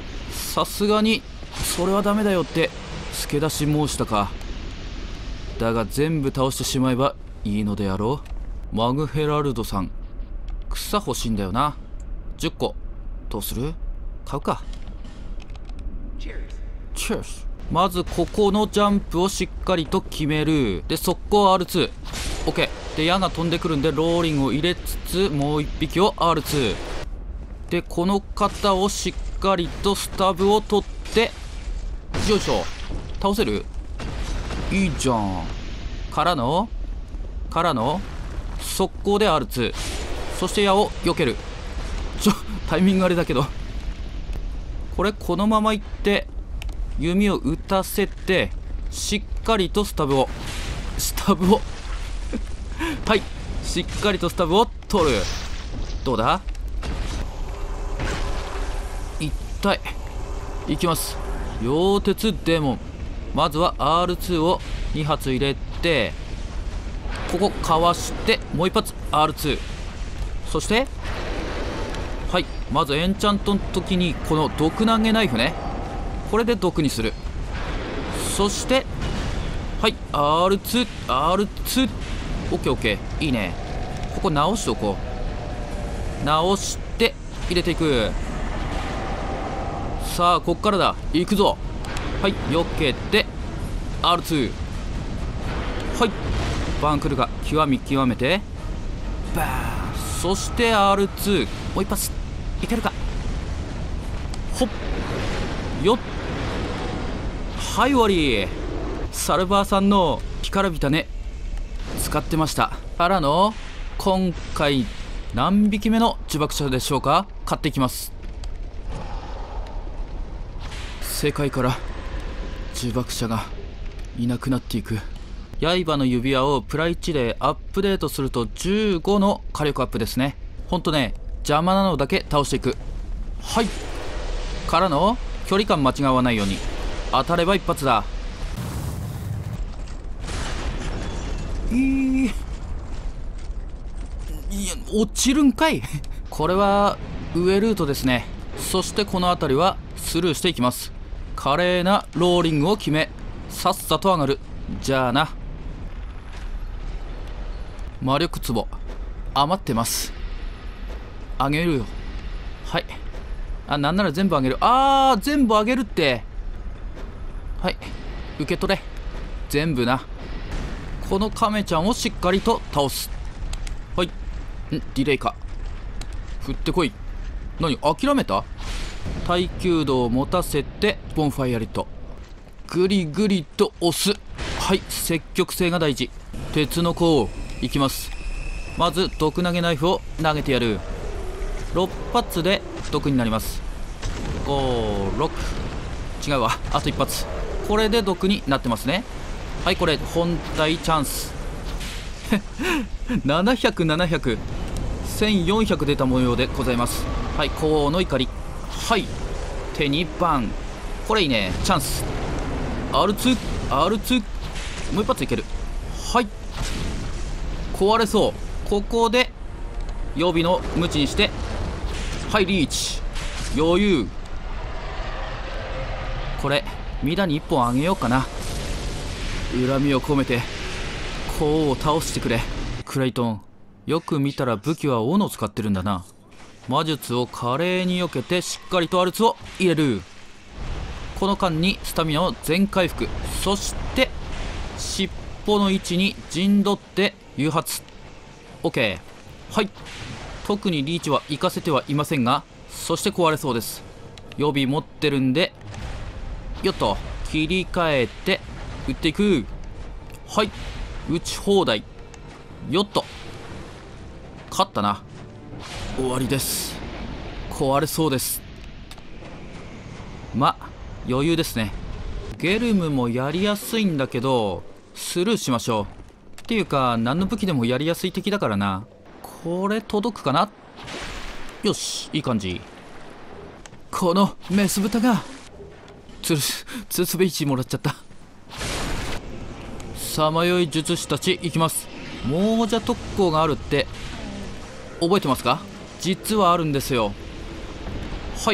それはダメだよって付け出し申したか。だが全部倒してしまえばいいのであろう。マグヘラルドさん、草欲しいんだよな。10個どうする？買うか。チェース。まずここのジャンプをしっかりと決める。で速攻 R2。 OK で矢が飛んでくるんでローリングを入れつつ、もう1匹を R2 で、この方をしっかりとスタブを取って、よいしょ、倒せる？いいじゃん。からの速攻で R2。 そして矢を避ける。タイミングあれだけど、これこのままいって弓を打たせて、しっかりとスタブをはい、しっかりとスタブを取る。どうだ？痛い。いきます。溶鉄デーモン。まずは R2 を2発入れて、ここかわしてもう1発 R2。 そしてはい、まずエンチャントの時にこの毒投げナイフね、これで毒にする。そしてはい R2 OKOK いいね。ここ直しておこう。直して入れていく。さあこっからだ、行くぞ。はい避けて R2。 はいバンクルが極めてバーン。そして R2 もう一発いけるか。ほっよっ、はい終わり。サルバーさんの干からびたね使ってましたからの、今回何匹目の呪縛者でしょうか。買っていきます。世界から呪縛者がいなくなっていく。刃の指輪をプラ1でアップデートすると15の火力アップですね。ほんとね、邪魔なのだけ倒していく。はい。からの距離感間違わないように。当たれば一発だ。いや、落ちるんかい。これは上ルートですね。そしてこの辺りはスルーしていきます。華麗なローリングを決め、さっさと上がる。じゃあな。魔力壺余ってます。あげるよ。はい。なんなら全部あげる。全部あげるって。はい、受け取れ。全部な。このカメちゃんをしっかりと倒す。はい。ディレイか。振ってこい。何、諦めた？耐久度を持たせてボンファイアリット。グリグリと押す。はい、積極性が大事。鉄の甲いきます。まず毒投げナイフを投げてやる。6発で毒になります。56、違うわ、あと1発。これで毒になってますね。はい、これ本体チャンス。700、700、1400出た模様でございます。はい、高の怒り。はい、手にバン。これいいね、チャンス。 R2、 R2、 もう一発いける。はい、壊れそう。ここで予備の無知にして、はい、リーチ。余裕。これミダに1本あげようかな。恨みを込めてコウを倒してくれ。クレイトン、よく見たら武器は斧を使ってるんだな。魔術を華麗に避けてしっかりとアルツを入れる。この間にスタミナを全回復。そして尻尾の位置に陣取って誘発。 OK。 はい、特にリーチは活かせてはいませんが、そして壊れそうです。予備持ってるんで、よっと切り替えて撃っていく。はい、撃ち放題。よっと勝ったな。終わりです。壊れそうです。ま、余裕ですね。ゲルムもやりやすいんだけどスルーしましょう。っていうか何の武器でもやりやすい敵だからな。これ届くかな。よし、いい感じ。このメス豚がツースベイチもらっちゃった。さまよい術師たち行きます。亡者特攻があるって覚えてますか？実はあるんですよ。はい。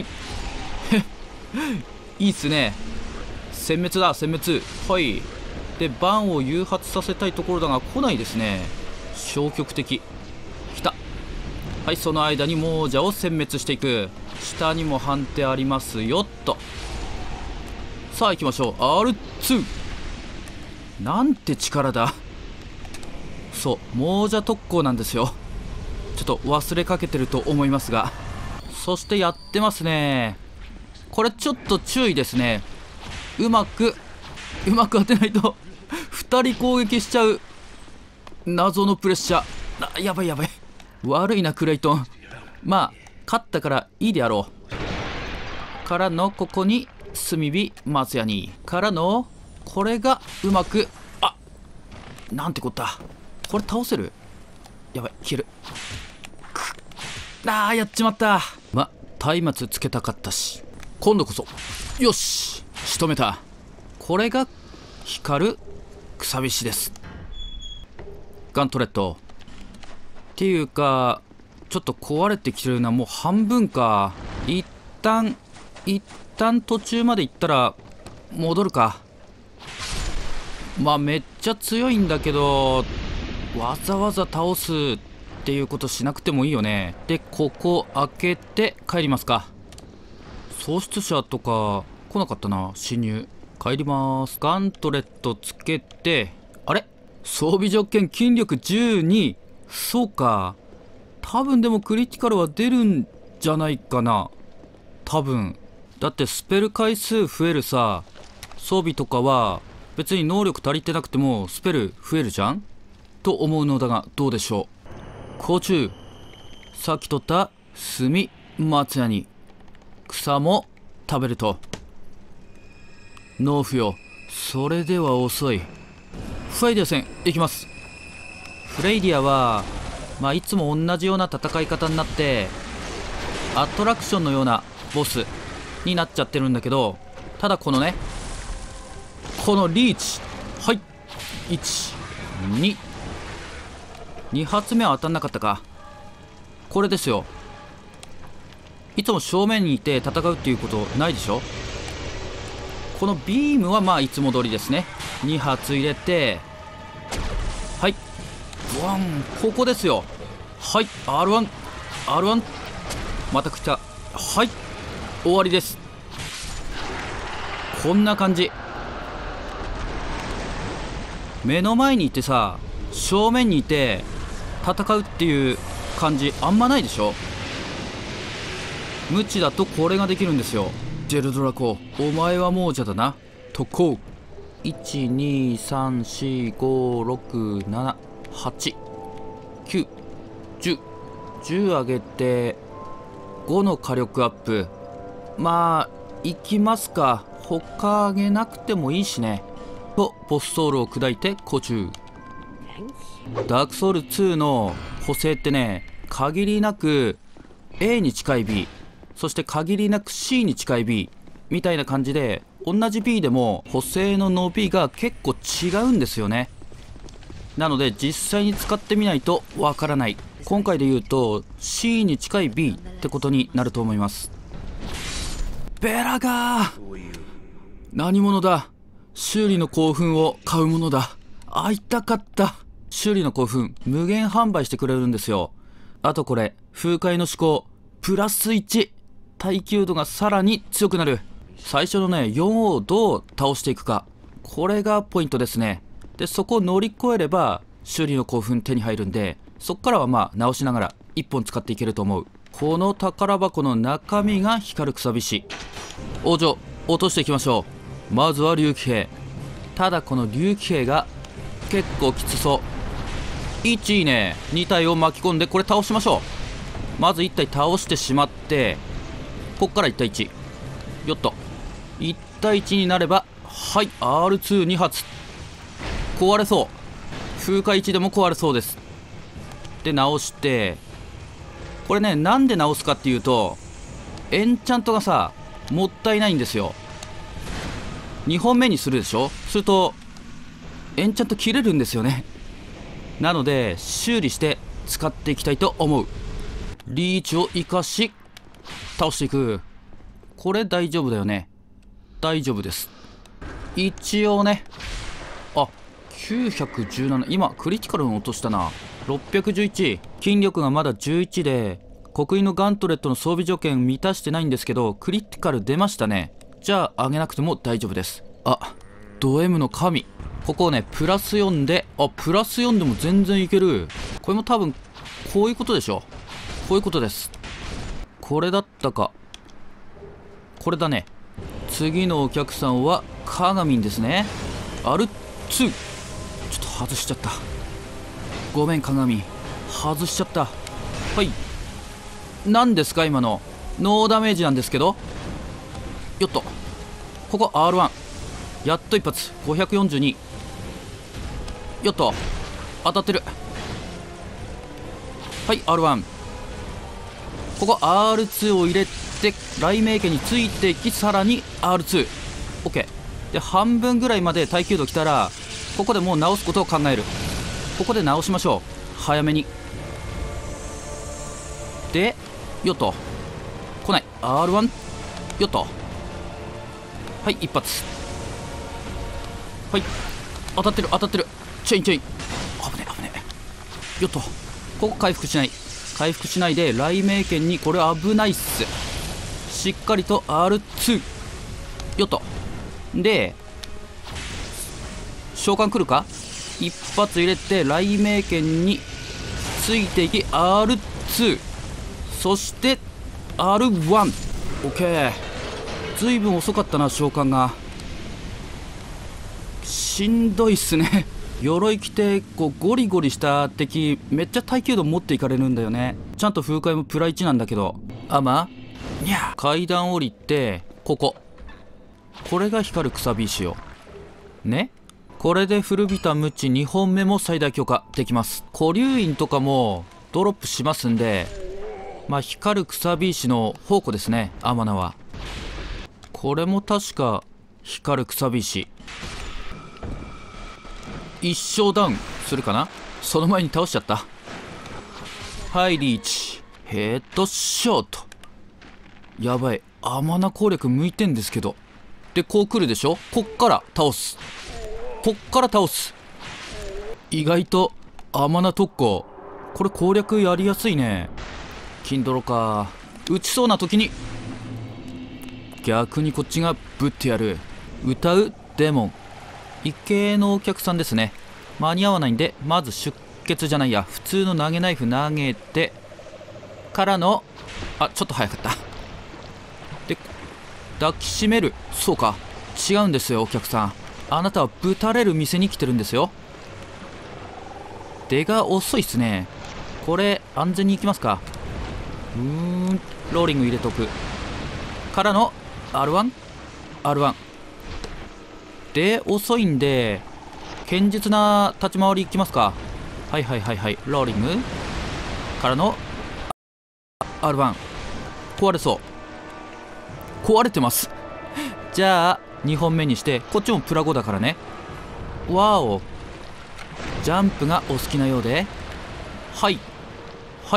いいっすね。殲滅だ、殲滅。はい。でバンを誘発させたいところだが来ないですね。消極的。来た。はい、その間に亡者を殲滅していく。下にも判定ありますよっと。さあ行きましょう。 R2。 なんて力だ。そう、亡者特攻なんですよ。ちょっと忘れかけてると思いますが。そしてやってますね。これちょっと注意ですね。うまく当てないと2人攻撃しちゃう。謎のプレッシャー。やばいやばい。悪いなクレイトン。まあ勝ったからいいであろう。からのここに炭火松屋にからのこれがうまく、なんてこった。これ倒せる？やばい、消える。やっちまった。松明つけたかったし、今度こそ。よし、仕留めた。これが光る草菱です。ガントレットっていうかちょっと壊れてきてるな。もう半分か。一旦途中まで行ったら戻るか。めっちゃ強いんだけどわざわざ倒すっていうことしなくてもいいよね。でここ開けて帰りますか。喪失者とか来なかったな。侵入。帰ります。ガントレットつけて、あれ装備条件筋力12。そうか、多分でもクリティカルは出るんじゃないかな。多分だってスペル回数増えるさ。装備とかは別に能力足りてなくてもスペル増えるじゃんと思うのだが、どうでしょう。甲虫、さっき取った炭松屋に草も食べると。農夫よ、 それでは遅い。フライディア戦いきます。フレイディアは、いつも同じような戦い方になってアトラクションのようなボスになっちゃってるんだけど、ただこのね、このリーチ、はい、2発目は当たんなかったか。これですよ。いつも正面にいて戦うっていうことないでしょ。このビームはいつも通りですね。2発入れて、はい、ワン、ここですよ。はい、 R1 また来た。はい、終わりです。こんな感じ。目の前にいてさ、正面にいて戦うっていう感じあんまないでしょ。無知だとこれができるんですよ。ジェルドラコ、お前は亡者だな。特攻。12345678910上げて5の火力アップ。いきますか。他上げなくてもいいしね。とボスソウルを砕いて固中。ダークソウル2の補正ってね、限りなく A に近い B、 そして限りなく C に近い B みたいな感じで、同じ B でも補正の伸びが結構違うんですよね。なので実際に使ってみないとわからない。今回で言うと C に近い B ってことになると思います。ベラガー、何者だ。修理の興奮を買うものだ。会いたかった。修理の興奮無限販売してくれるんですよ。あとこれ風海の思考プラス1、耐久度がさらに強くなる。最初のね4をどう倒していくか、これがポイントですね。でそこを乗り越えれば修理の興奮手に入るんで、そっからは直しながら1本使っていけると思う。この宝箱の中身が光るくさびし。王女落としていきましょう。まずは竜騎兵。ただこの竜騎兵が結構きつそう。1いいね。2体を巻き込んでこれ倒しましょう。まず1体倒してしまって、こっから1対1。よっと1対1になれば、はい、 R22 発壊れそう。風化1でも壊れそうです。で直して、これね、なんで直すかっていうと、エンチャントがさもったいないんですよ。2本目にするでしょ。するとエンチャント切れるんですよね。なので修理して使っていきたいと思う。リーチを生かし倒していく。これ大丈夫だよね。大丈夫です。一応ね、917、今クリティカルの落としたな。611、筋力がまだ11で刻印のガントレットの装備条件満たしてないんですけど、クリティカル出ましたね。じゃあ上げなくても大丈夫です。ド M の神、ここをねプラス4で、プラス4でも全然いける。これも多分こういうことでしょ。こういうことです。これだったか。これだね。次のお客さんはカガミンですね。R2、ちょっと外しちゃった。ごめんカガミン、外しちゃった。はい、何ですか今の。ノーダメージなんですけど。よっと、ここ R1、 やっと一発542。よっと当たってる。はい、 R1、 ここ R2 を入れて雷鳴家についていき、さらに R2。 OK で、半分ぐらいまで耐久度きたらここでもう直すことを考える。ここで直しましょう、早めに。でよっと来ない。 R1、 よっと、はい、一発。はい、当たってる当たってる。チェインチェイン、危ね危ね。よっと、ここ回復しない。回復しないで雷鳴剣に、これ危ないっす。しっかりと R2。 よっと、で召喚来るか。一発入れて雷鳴剣についていき R2、 そして R1。 OK、 ずいぶん遅かったな召喚が。しんどいっすね。鎧着てこうゴリゴリした敵めっちゃ耐久度持っていかれるんだよね。ちゃんと風海もプラ1なんだけど。にゃ階段降りてこれが光るくさび石よ。 ね。これで古びたムチ2本目も最大強化できます。古流院とかもドロップしますんで、まあ光るくさび石の宝庫ですね、アマナは。これも確か光るくさび石。一生ダウンするかな。その前に倒しちゃった。はい、リーチ。ヘッドショット。やばい、アマナ攻略向いてんですけど。でこう来るでしょ。こっから倒す。こっから倒す。意外とアマナ特攻。これ攻略やりやすいね。金泥か。打ちそうな時に逆にこっちがぶってやる。歌うデモン。一系のお客さんですね。間に合わないんで、まず出血じゃないや、普通の投げナイフ投げてからの、あ、ちょっと早かった。で抱きしめる。そうか、違うんですよお客さん。あなたはぶたれる店に来てるんですよ。出が遅いっすね。これ安全に行きますか。ローリング入れとくからの R1 で遅いんで、堅実な立ち回りいきますか。はいはいはいはい。ローリングからの R1。 壊れそう。壊れてますじゃあ2本目にして、こっちもプラ5だからね。わお、ジャンプがお好きなようで、はいはい。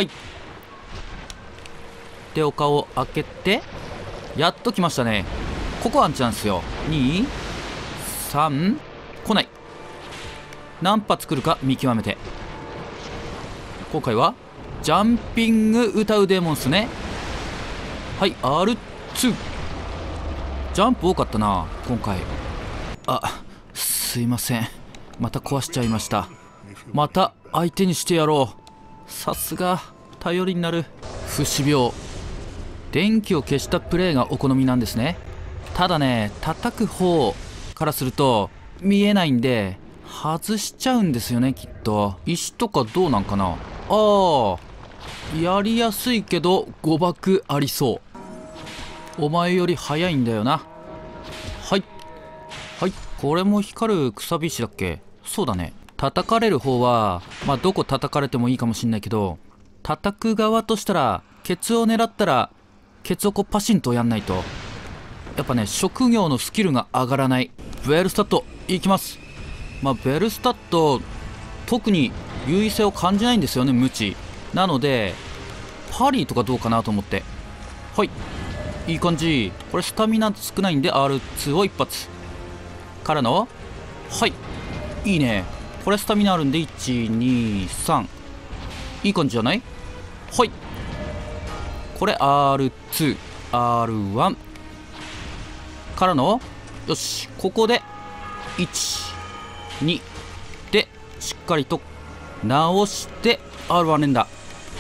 でお顔を開けて、やっと来ましたね。ここワンチャンスよ。23来ない。何発来るか見極めて。今回はジャンピング歌うデーモンっすね。はい、 R2。 ジャンプ多かったな今回。あ、すいません、また壊しちゃいました。また相手にしてやろう。さすが頼りになる。不死病。電気を消したプレイがお好みなんですね。ただね、叩く方からすると見えないんで外しちゃうんですよね、きっと。石とかどうなんかな。ああ、やりやすいけど誤爆ありそう。お前より早いんだよな。はいはい。これも光るくさび石だっけ。そうだね。叩かれる方はまあどこ叩かれてもいいかもしんないけど、叩く側としたらケツを狙ったらケツをこうパシンとやんないと、やっぱね職業のスキルが上がらない。ベルスタットいきます。まあベルスタット特に優位性を感じないんですよね、無知なので。パリーとかどうかなと思って。はい、いい感じ。これスタミナ少ないんで R2 を一発からの、はい、いいね。これスタミナあるんで123、いい感じじゃない。はい、これ R2 R1 からの、よし、ここで12でしっかりと直して R1 連打。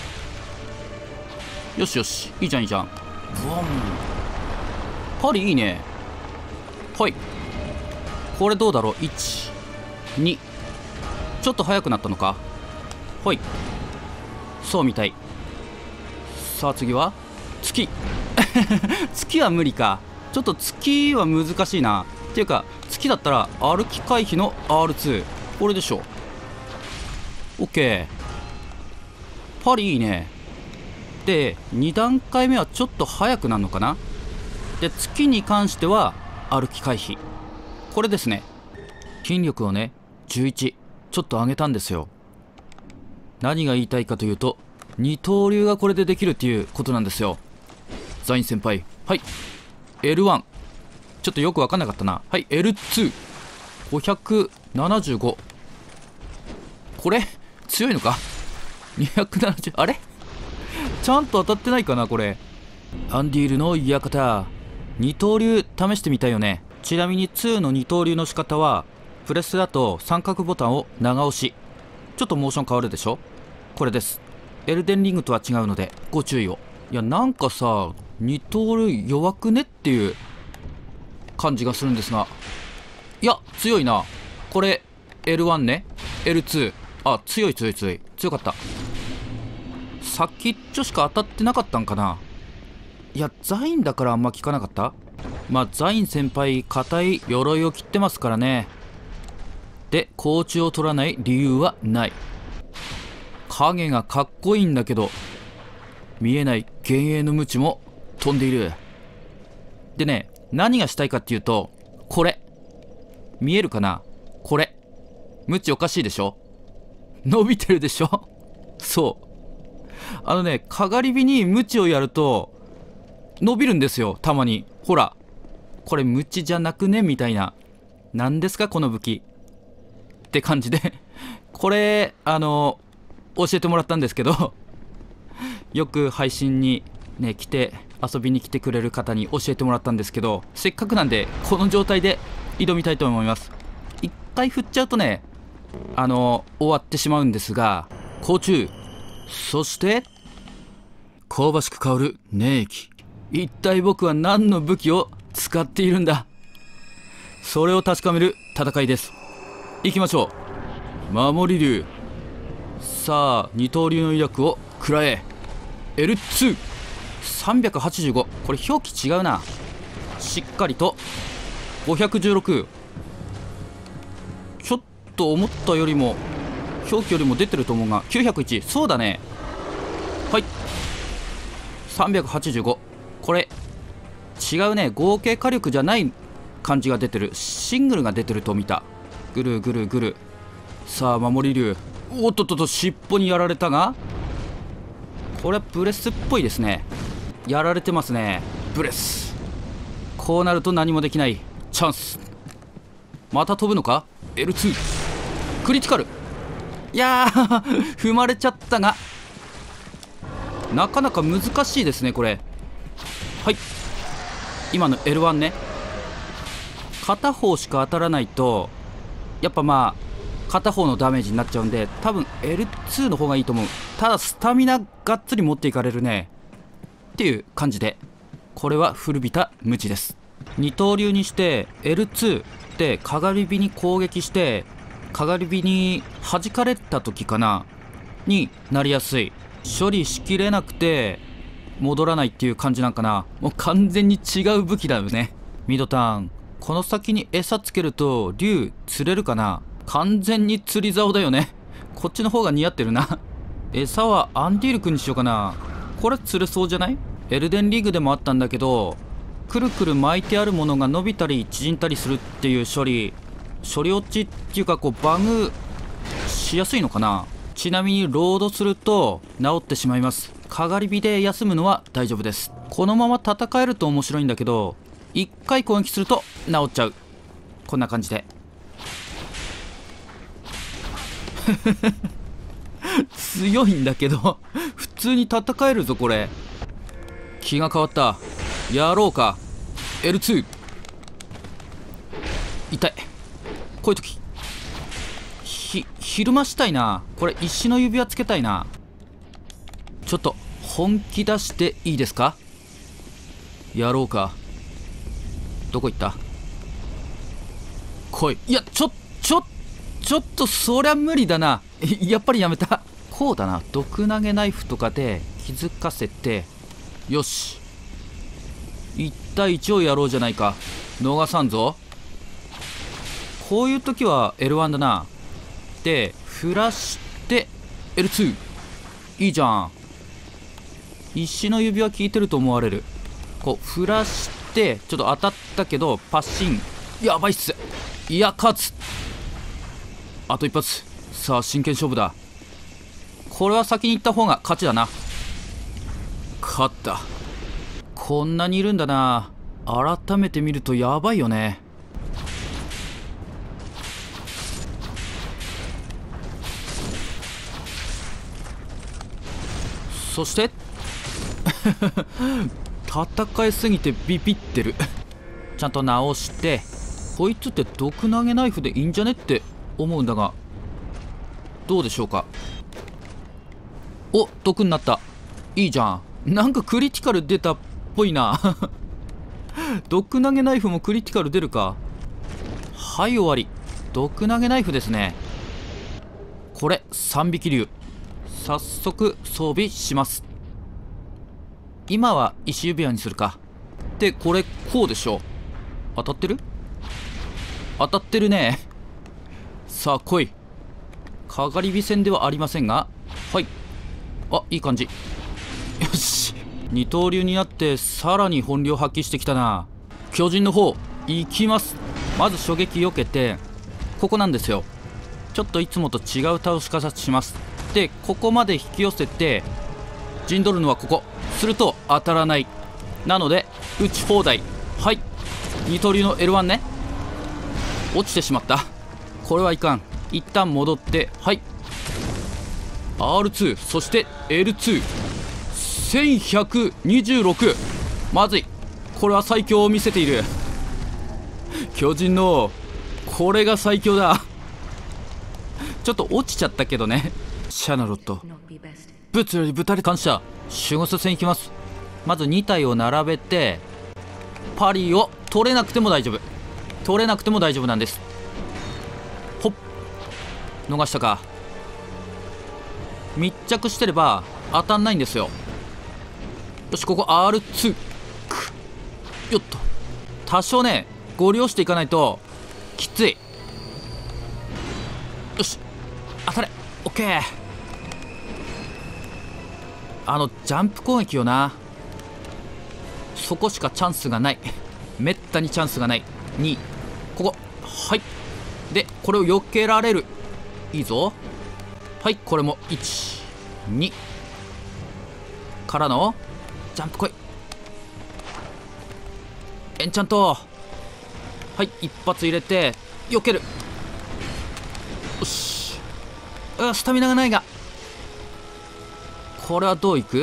よしよし、いいじゃんいいじゃん。ブワン。パリいいね。はい、これどうだろう。12、ちょっと速くなったのか。はい、そうみたい。さあ次は月月は無理か。ちょっと月は難しいな。っていうか月だったら歩き回避の R2 これでしょ。 OK。 パリいいね。で2段階目はちょっと速くなるのかな。で月に関しては歩き回避、これですね。筋力をね11ちょっと上げたんですよ。何が言いたいかというと、二刀流がこれでできるっていうことなんですよ。ザイン先輩、はい L1 ちょっとよく分かんなかったな。はい L2575、 これ強いのか。270、あれちゃんと当たってないかなこれ。アンディールの館、二刀流試してみたいよね。ちなみに2の二刀流の仕方はプレスだと三角ボタンを長押し。ちょっとモーション変わるでしょ。これです。エルデンリングとは違うのでご注意を。いやなんかさ、二刀流弱くねっていう感じがするんですが、いや強いなこれ。 L1 ね L2、 あ強い強い強い、強かった。先っちょしか当たってなかったんかな。いやザインだからあんま効かなかった。まあザイン先輩硬い鎧を切ってますからね。 で甲虫を取らない理由はない。影がかっこいいんだけど、見えない幻影のムチも飛んでいる。でね、何がしたいかっていうと、これ見えるかな。これムチおかしいでしょ。伸びてるでしょ。そうかがり火にムチをやると伸びるんですよ、たまに。ほら、これムチじゃなくねみたいな。何ですかこの武器って感じでこれ教えてもらったんですけどよく配信にね遊びに来てくれる方に教えてもらったんですけど、せっかくなんでこの状態で挑みたいと思います。一回振っちゃうとね終わってしまうんですが、甲虫、そして香ばしく香る粘液。一体僕は何の武器を使っているんだ。それを確かめる戦いです。行きましょう。守り竜。さあ二刀流の威力を食らえ。 L2-385。 これ表記違うな。しっかりと516。ちょっと思ったよりも表記よりも出てると思うが901。そうだね。はい385。これ違うね。合計火力じゃない感じが出てる。シングルが出てると見た。ぐるぐるぐる。さあ守り竜。おっとっとっと、尻尾にやられたが、これはブレスっぽいですね。やられてますね、ブレス。こうなると何もできない。チャンス。また飛ぶのか。 L2 クリティカル。いやー踏まれちゃったが、なかなか難しいですねこれ。はい、今の L1 ね。片方しか当たらないとやっぱ片方のダメージになっちゃうんで、多分 L2 の方がいいと思う。ただスタミナがっつり持っていかれるねっていう感じで、これは古びた無知です。二刀流にして L2 ってかがり火に攻撃して、かがり火に弾かれた時かなになりやすい。処理しきれなくて戻らないっていう感じなんかな。もう完全に違う武器だよね。ミドタン、この先に餌つけると竜釣れるかな。完全に釣り竿だよね。こっちの方が似合ってるな。餌はアンディール君にしようかな。これ釣れそうじゃない。エルデンリーグでもあったんだけど、くるくる巻いてあるものが伸びたり縮んだりするっていう処理落ちっていうか、バグしやすいのかな。ちなみにロードすると治ってしまいます。かがり火で休むのは大丈夫です。このまま戦えると面白いんだけど、1回攻撃すると治っちゃう。こんな感じで強いんだけど普通に戦えるぞこれ。気が変わった。やろうか L2。 痛い。こういう時ひるましたいな。これ石の指輪つけたいな。ちょっと本気出していいですか。やろうか。どこ行った。来い。いやちょっとそりゃ無理だな。やっぱりやめた。こうだな。毒投げナイフとかで気づかせて、よし1対1をやろうじゃないか。逃さんぞ。こういう時は L1 だな。で振らして L2。 いいじゃん。石の指輪効いてると思われる。こう振らしてちょっと当たったけどパッシン。やばいっす。いや勝つ。あと一発。さあ真剣勝負だ。これは先に行った方が勝ちだな。勝った。こんなにいるんだな。改めて見るとやばいよね。そして戦いすぎてビビってる。ちゃんと直して、こいつって毒投げナイフでいいんじゃねって思うんだが、どうでしょうか。お、毒になった。いいじゃん。なんかクリティカル出たっぽいな。毒投げナイフもクリティカル出るか。はい終わり。毒投げナイフですね。これ3匹竜。早速装備します。今は石指輪にするか。でこれこうでしょ。当たってる？当たってるね。 さあ来い。かがり火戦ではありませんが、はい。あ、いい感じ。よし、二刀流になってさらに本領発揮してきたな。巨人の方行きます。まず初撃避けて、ここなんですよ。ちょっといつもと違う倒し方します。でここまで引き寄せて陣取るのはここ。すると当たらない。なので撃ち放題。はい、二刀流の L1 ね。落ちてしまった。これはいかん。一旦戻って、はい R2、 そして L2。1126。まずい。これは最強を見せている。巨人のこれが最強だ。ちょっと落ちちゃったけどね。シャナロット、ブツよりぶたれ感謝。守護者戦いきます。まず2体を並べて、パリを取れなくても大丈夫。取れなくても大丈夫なんです。ほっ、逃したか。密着してれば当たんないんですよ。よし、ここ R2。 よっと、多少ねご利用していかないときつい。よし、当たれ。オッケー。ジャンプ攻撃よな。そこしかチャンスがない。めったにチャンスがない。2、ここ、はい。でこれを避けられる。いいぞ。はい、これも1、2からのジャンプ来い。エンチャント。はい、一発入れて避ける。よし、スタミナがないが、これはどういく。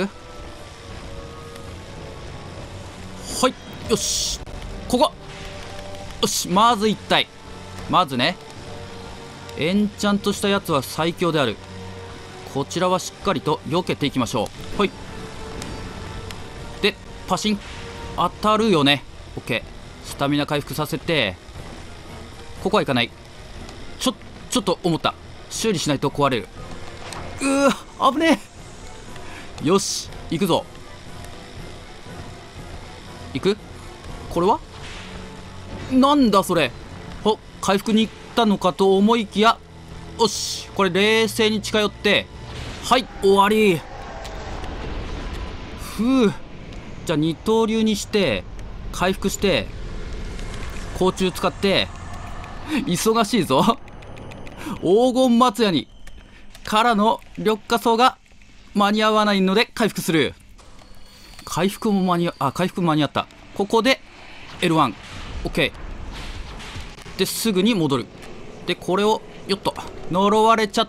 はい、よし、ここ。よし、まず1体。まずね、エンチャントしたやつは最強である。こちらはしっかりと避けていきましょう。はい。でパシン、当たるよね。 OK。 スタミナ回復させて、ここはいかない。ちょっと思った。修理しないと壊れる。危ねえ。よし、行くぞ。行く。これはなんだそれ。回復に行ったのかと思いきや、よし、これ冷静に近寄って、はい、終わり。ふう。じゃあ二刀流にして回復して甲虫使って、忙しいぞ。黄金松ヤニからの緑化層が間に合わないので回復する。回復も間に合った。ここで L1。 OK ですぐに戻る。でこれをよっと、呪われちゃった。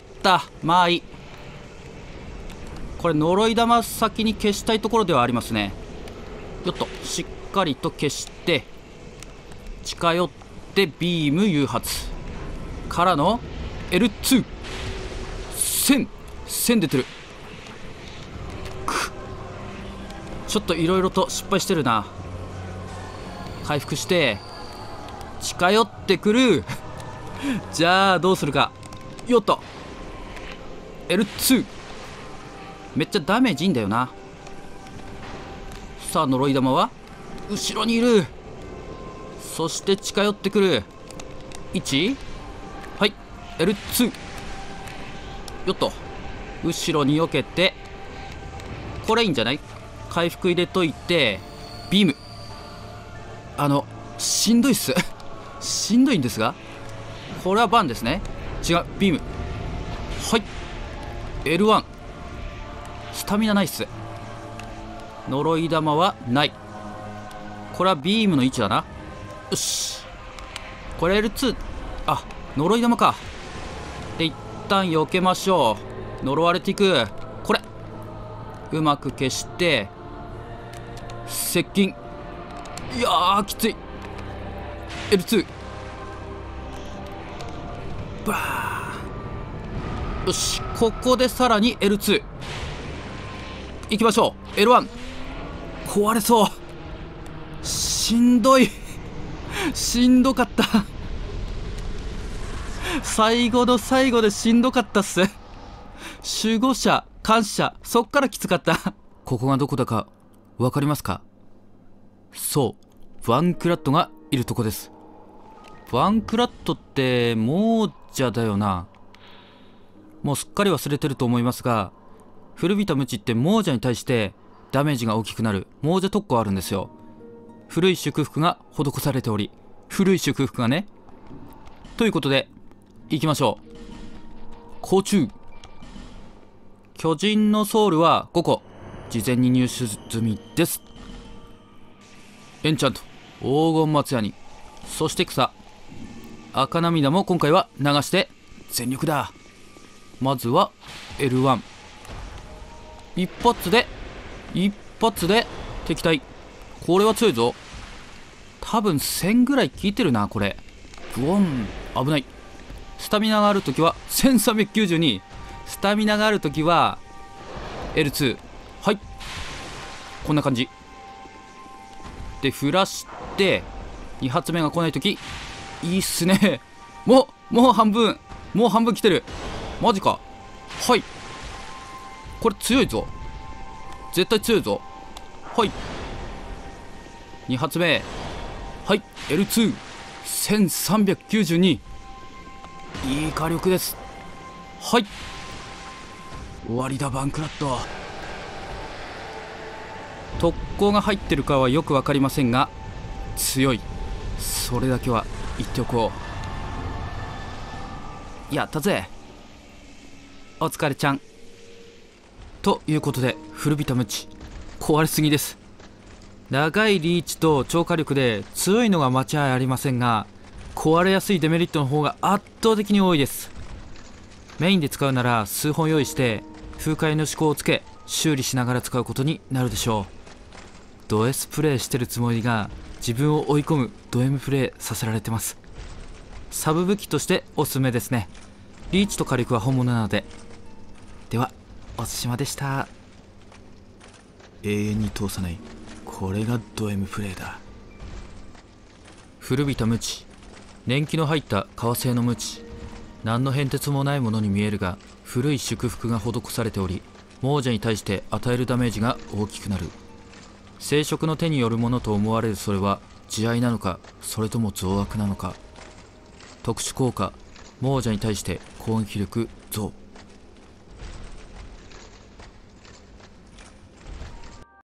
まあいい。これ呪い玉先に消したいところではありますね。よっと、しっかりと消して近寄ってビーム誘発からの L2。 1000出てる。ちょっといろいろと失敗してるな。回復して近寄ってくる。じゃあどうするか。よっと L2。 めっちゃダメージいいんだよな。さあ呪い玉は後ろにいる。そして近寄ってくる。1、はい L2。 よっと、後ろに避けて、これいいんじゃない。回復入れといてビーム。しんどいっす。しんどいんですが、これはバンですね。違う、ビーム。はい L1。 スタミナないっす。呪い玉はない。これはビームの位置だな。よし、これ L2。 あ、呪い玉か。で一旦避けましょう。呪われていく。これうまく消して接近。いやーきつい。 L2。 バー。よし、ここでさらに L2 いきましょう。 L1。 壊れそう。しんどい。しんどかった。最後の最後でしんどかったっす。守護者感謝、そっからきつかった。ここがどこだか分かりますか。そう、ヴァンクラットがいるとこです。ヴァンクラットってもうジャーだよな。もうすっかり忘れてると思いますが、古びた無知って亡者に対してダメージが大きくなる亡者特攻あるんですよ。古い祝福が施されており、古い祝福がね。ということで行きましょう。甲虫。巨人のソウルは5個事前に入手済みです。エンチャント、黄金松ヤニ、そして草、赤涙も今回は流して全力だ。まずは L1。 一発で敵対。これは強いぞ。多分1000ぐらい効いてるなこれ。グオン、危ない。スタミナがあるときは1392。スタミナがあるときは L2。 はい、こんな感じでフラして2発目が来ないとき、いいっすね。もう半分来てる。マジか。はい、これ強いぞ、絶対強いぞ。はい、2発目、はい、 L2。 1392。いい火力です。はい、終わりだバンクラット。特攻が入ってるかはよく分かりませんが強い、それだけは言っておこう。やったぜお疲れちゃん。ということで古びた無知壊れすぎです。長いリーチと超火力で強いのが間違いありませんが、壊れやすいデメリットの方が圧倒的に多いです。メインで使うなら数本用意して風化への思考をつけ修理しながら使うことになるでしょう。ド S プレイしてるつもりが自分を追い込むド M プレイさせられてます。サブ武器としておすすめですね。リーチと火力は本物なので。ではおすしまでした。永遠に通さない、これがド M プレイだ。古びた無知、年季の入った革製の無知。何の変哲もないものに見えるが古い祝福が施されており、亡者に対して与えるダメージが大きくなる。聖職の手によるものと思われるそれは慈愛なのか、それとも増悪なのか。特殊効果、亡者に対して攻撃力増。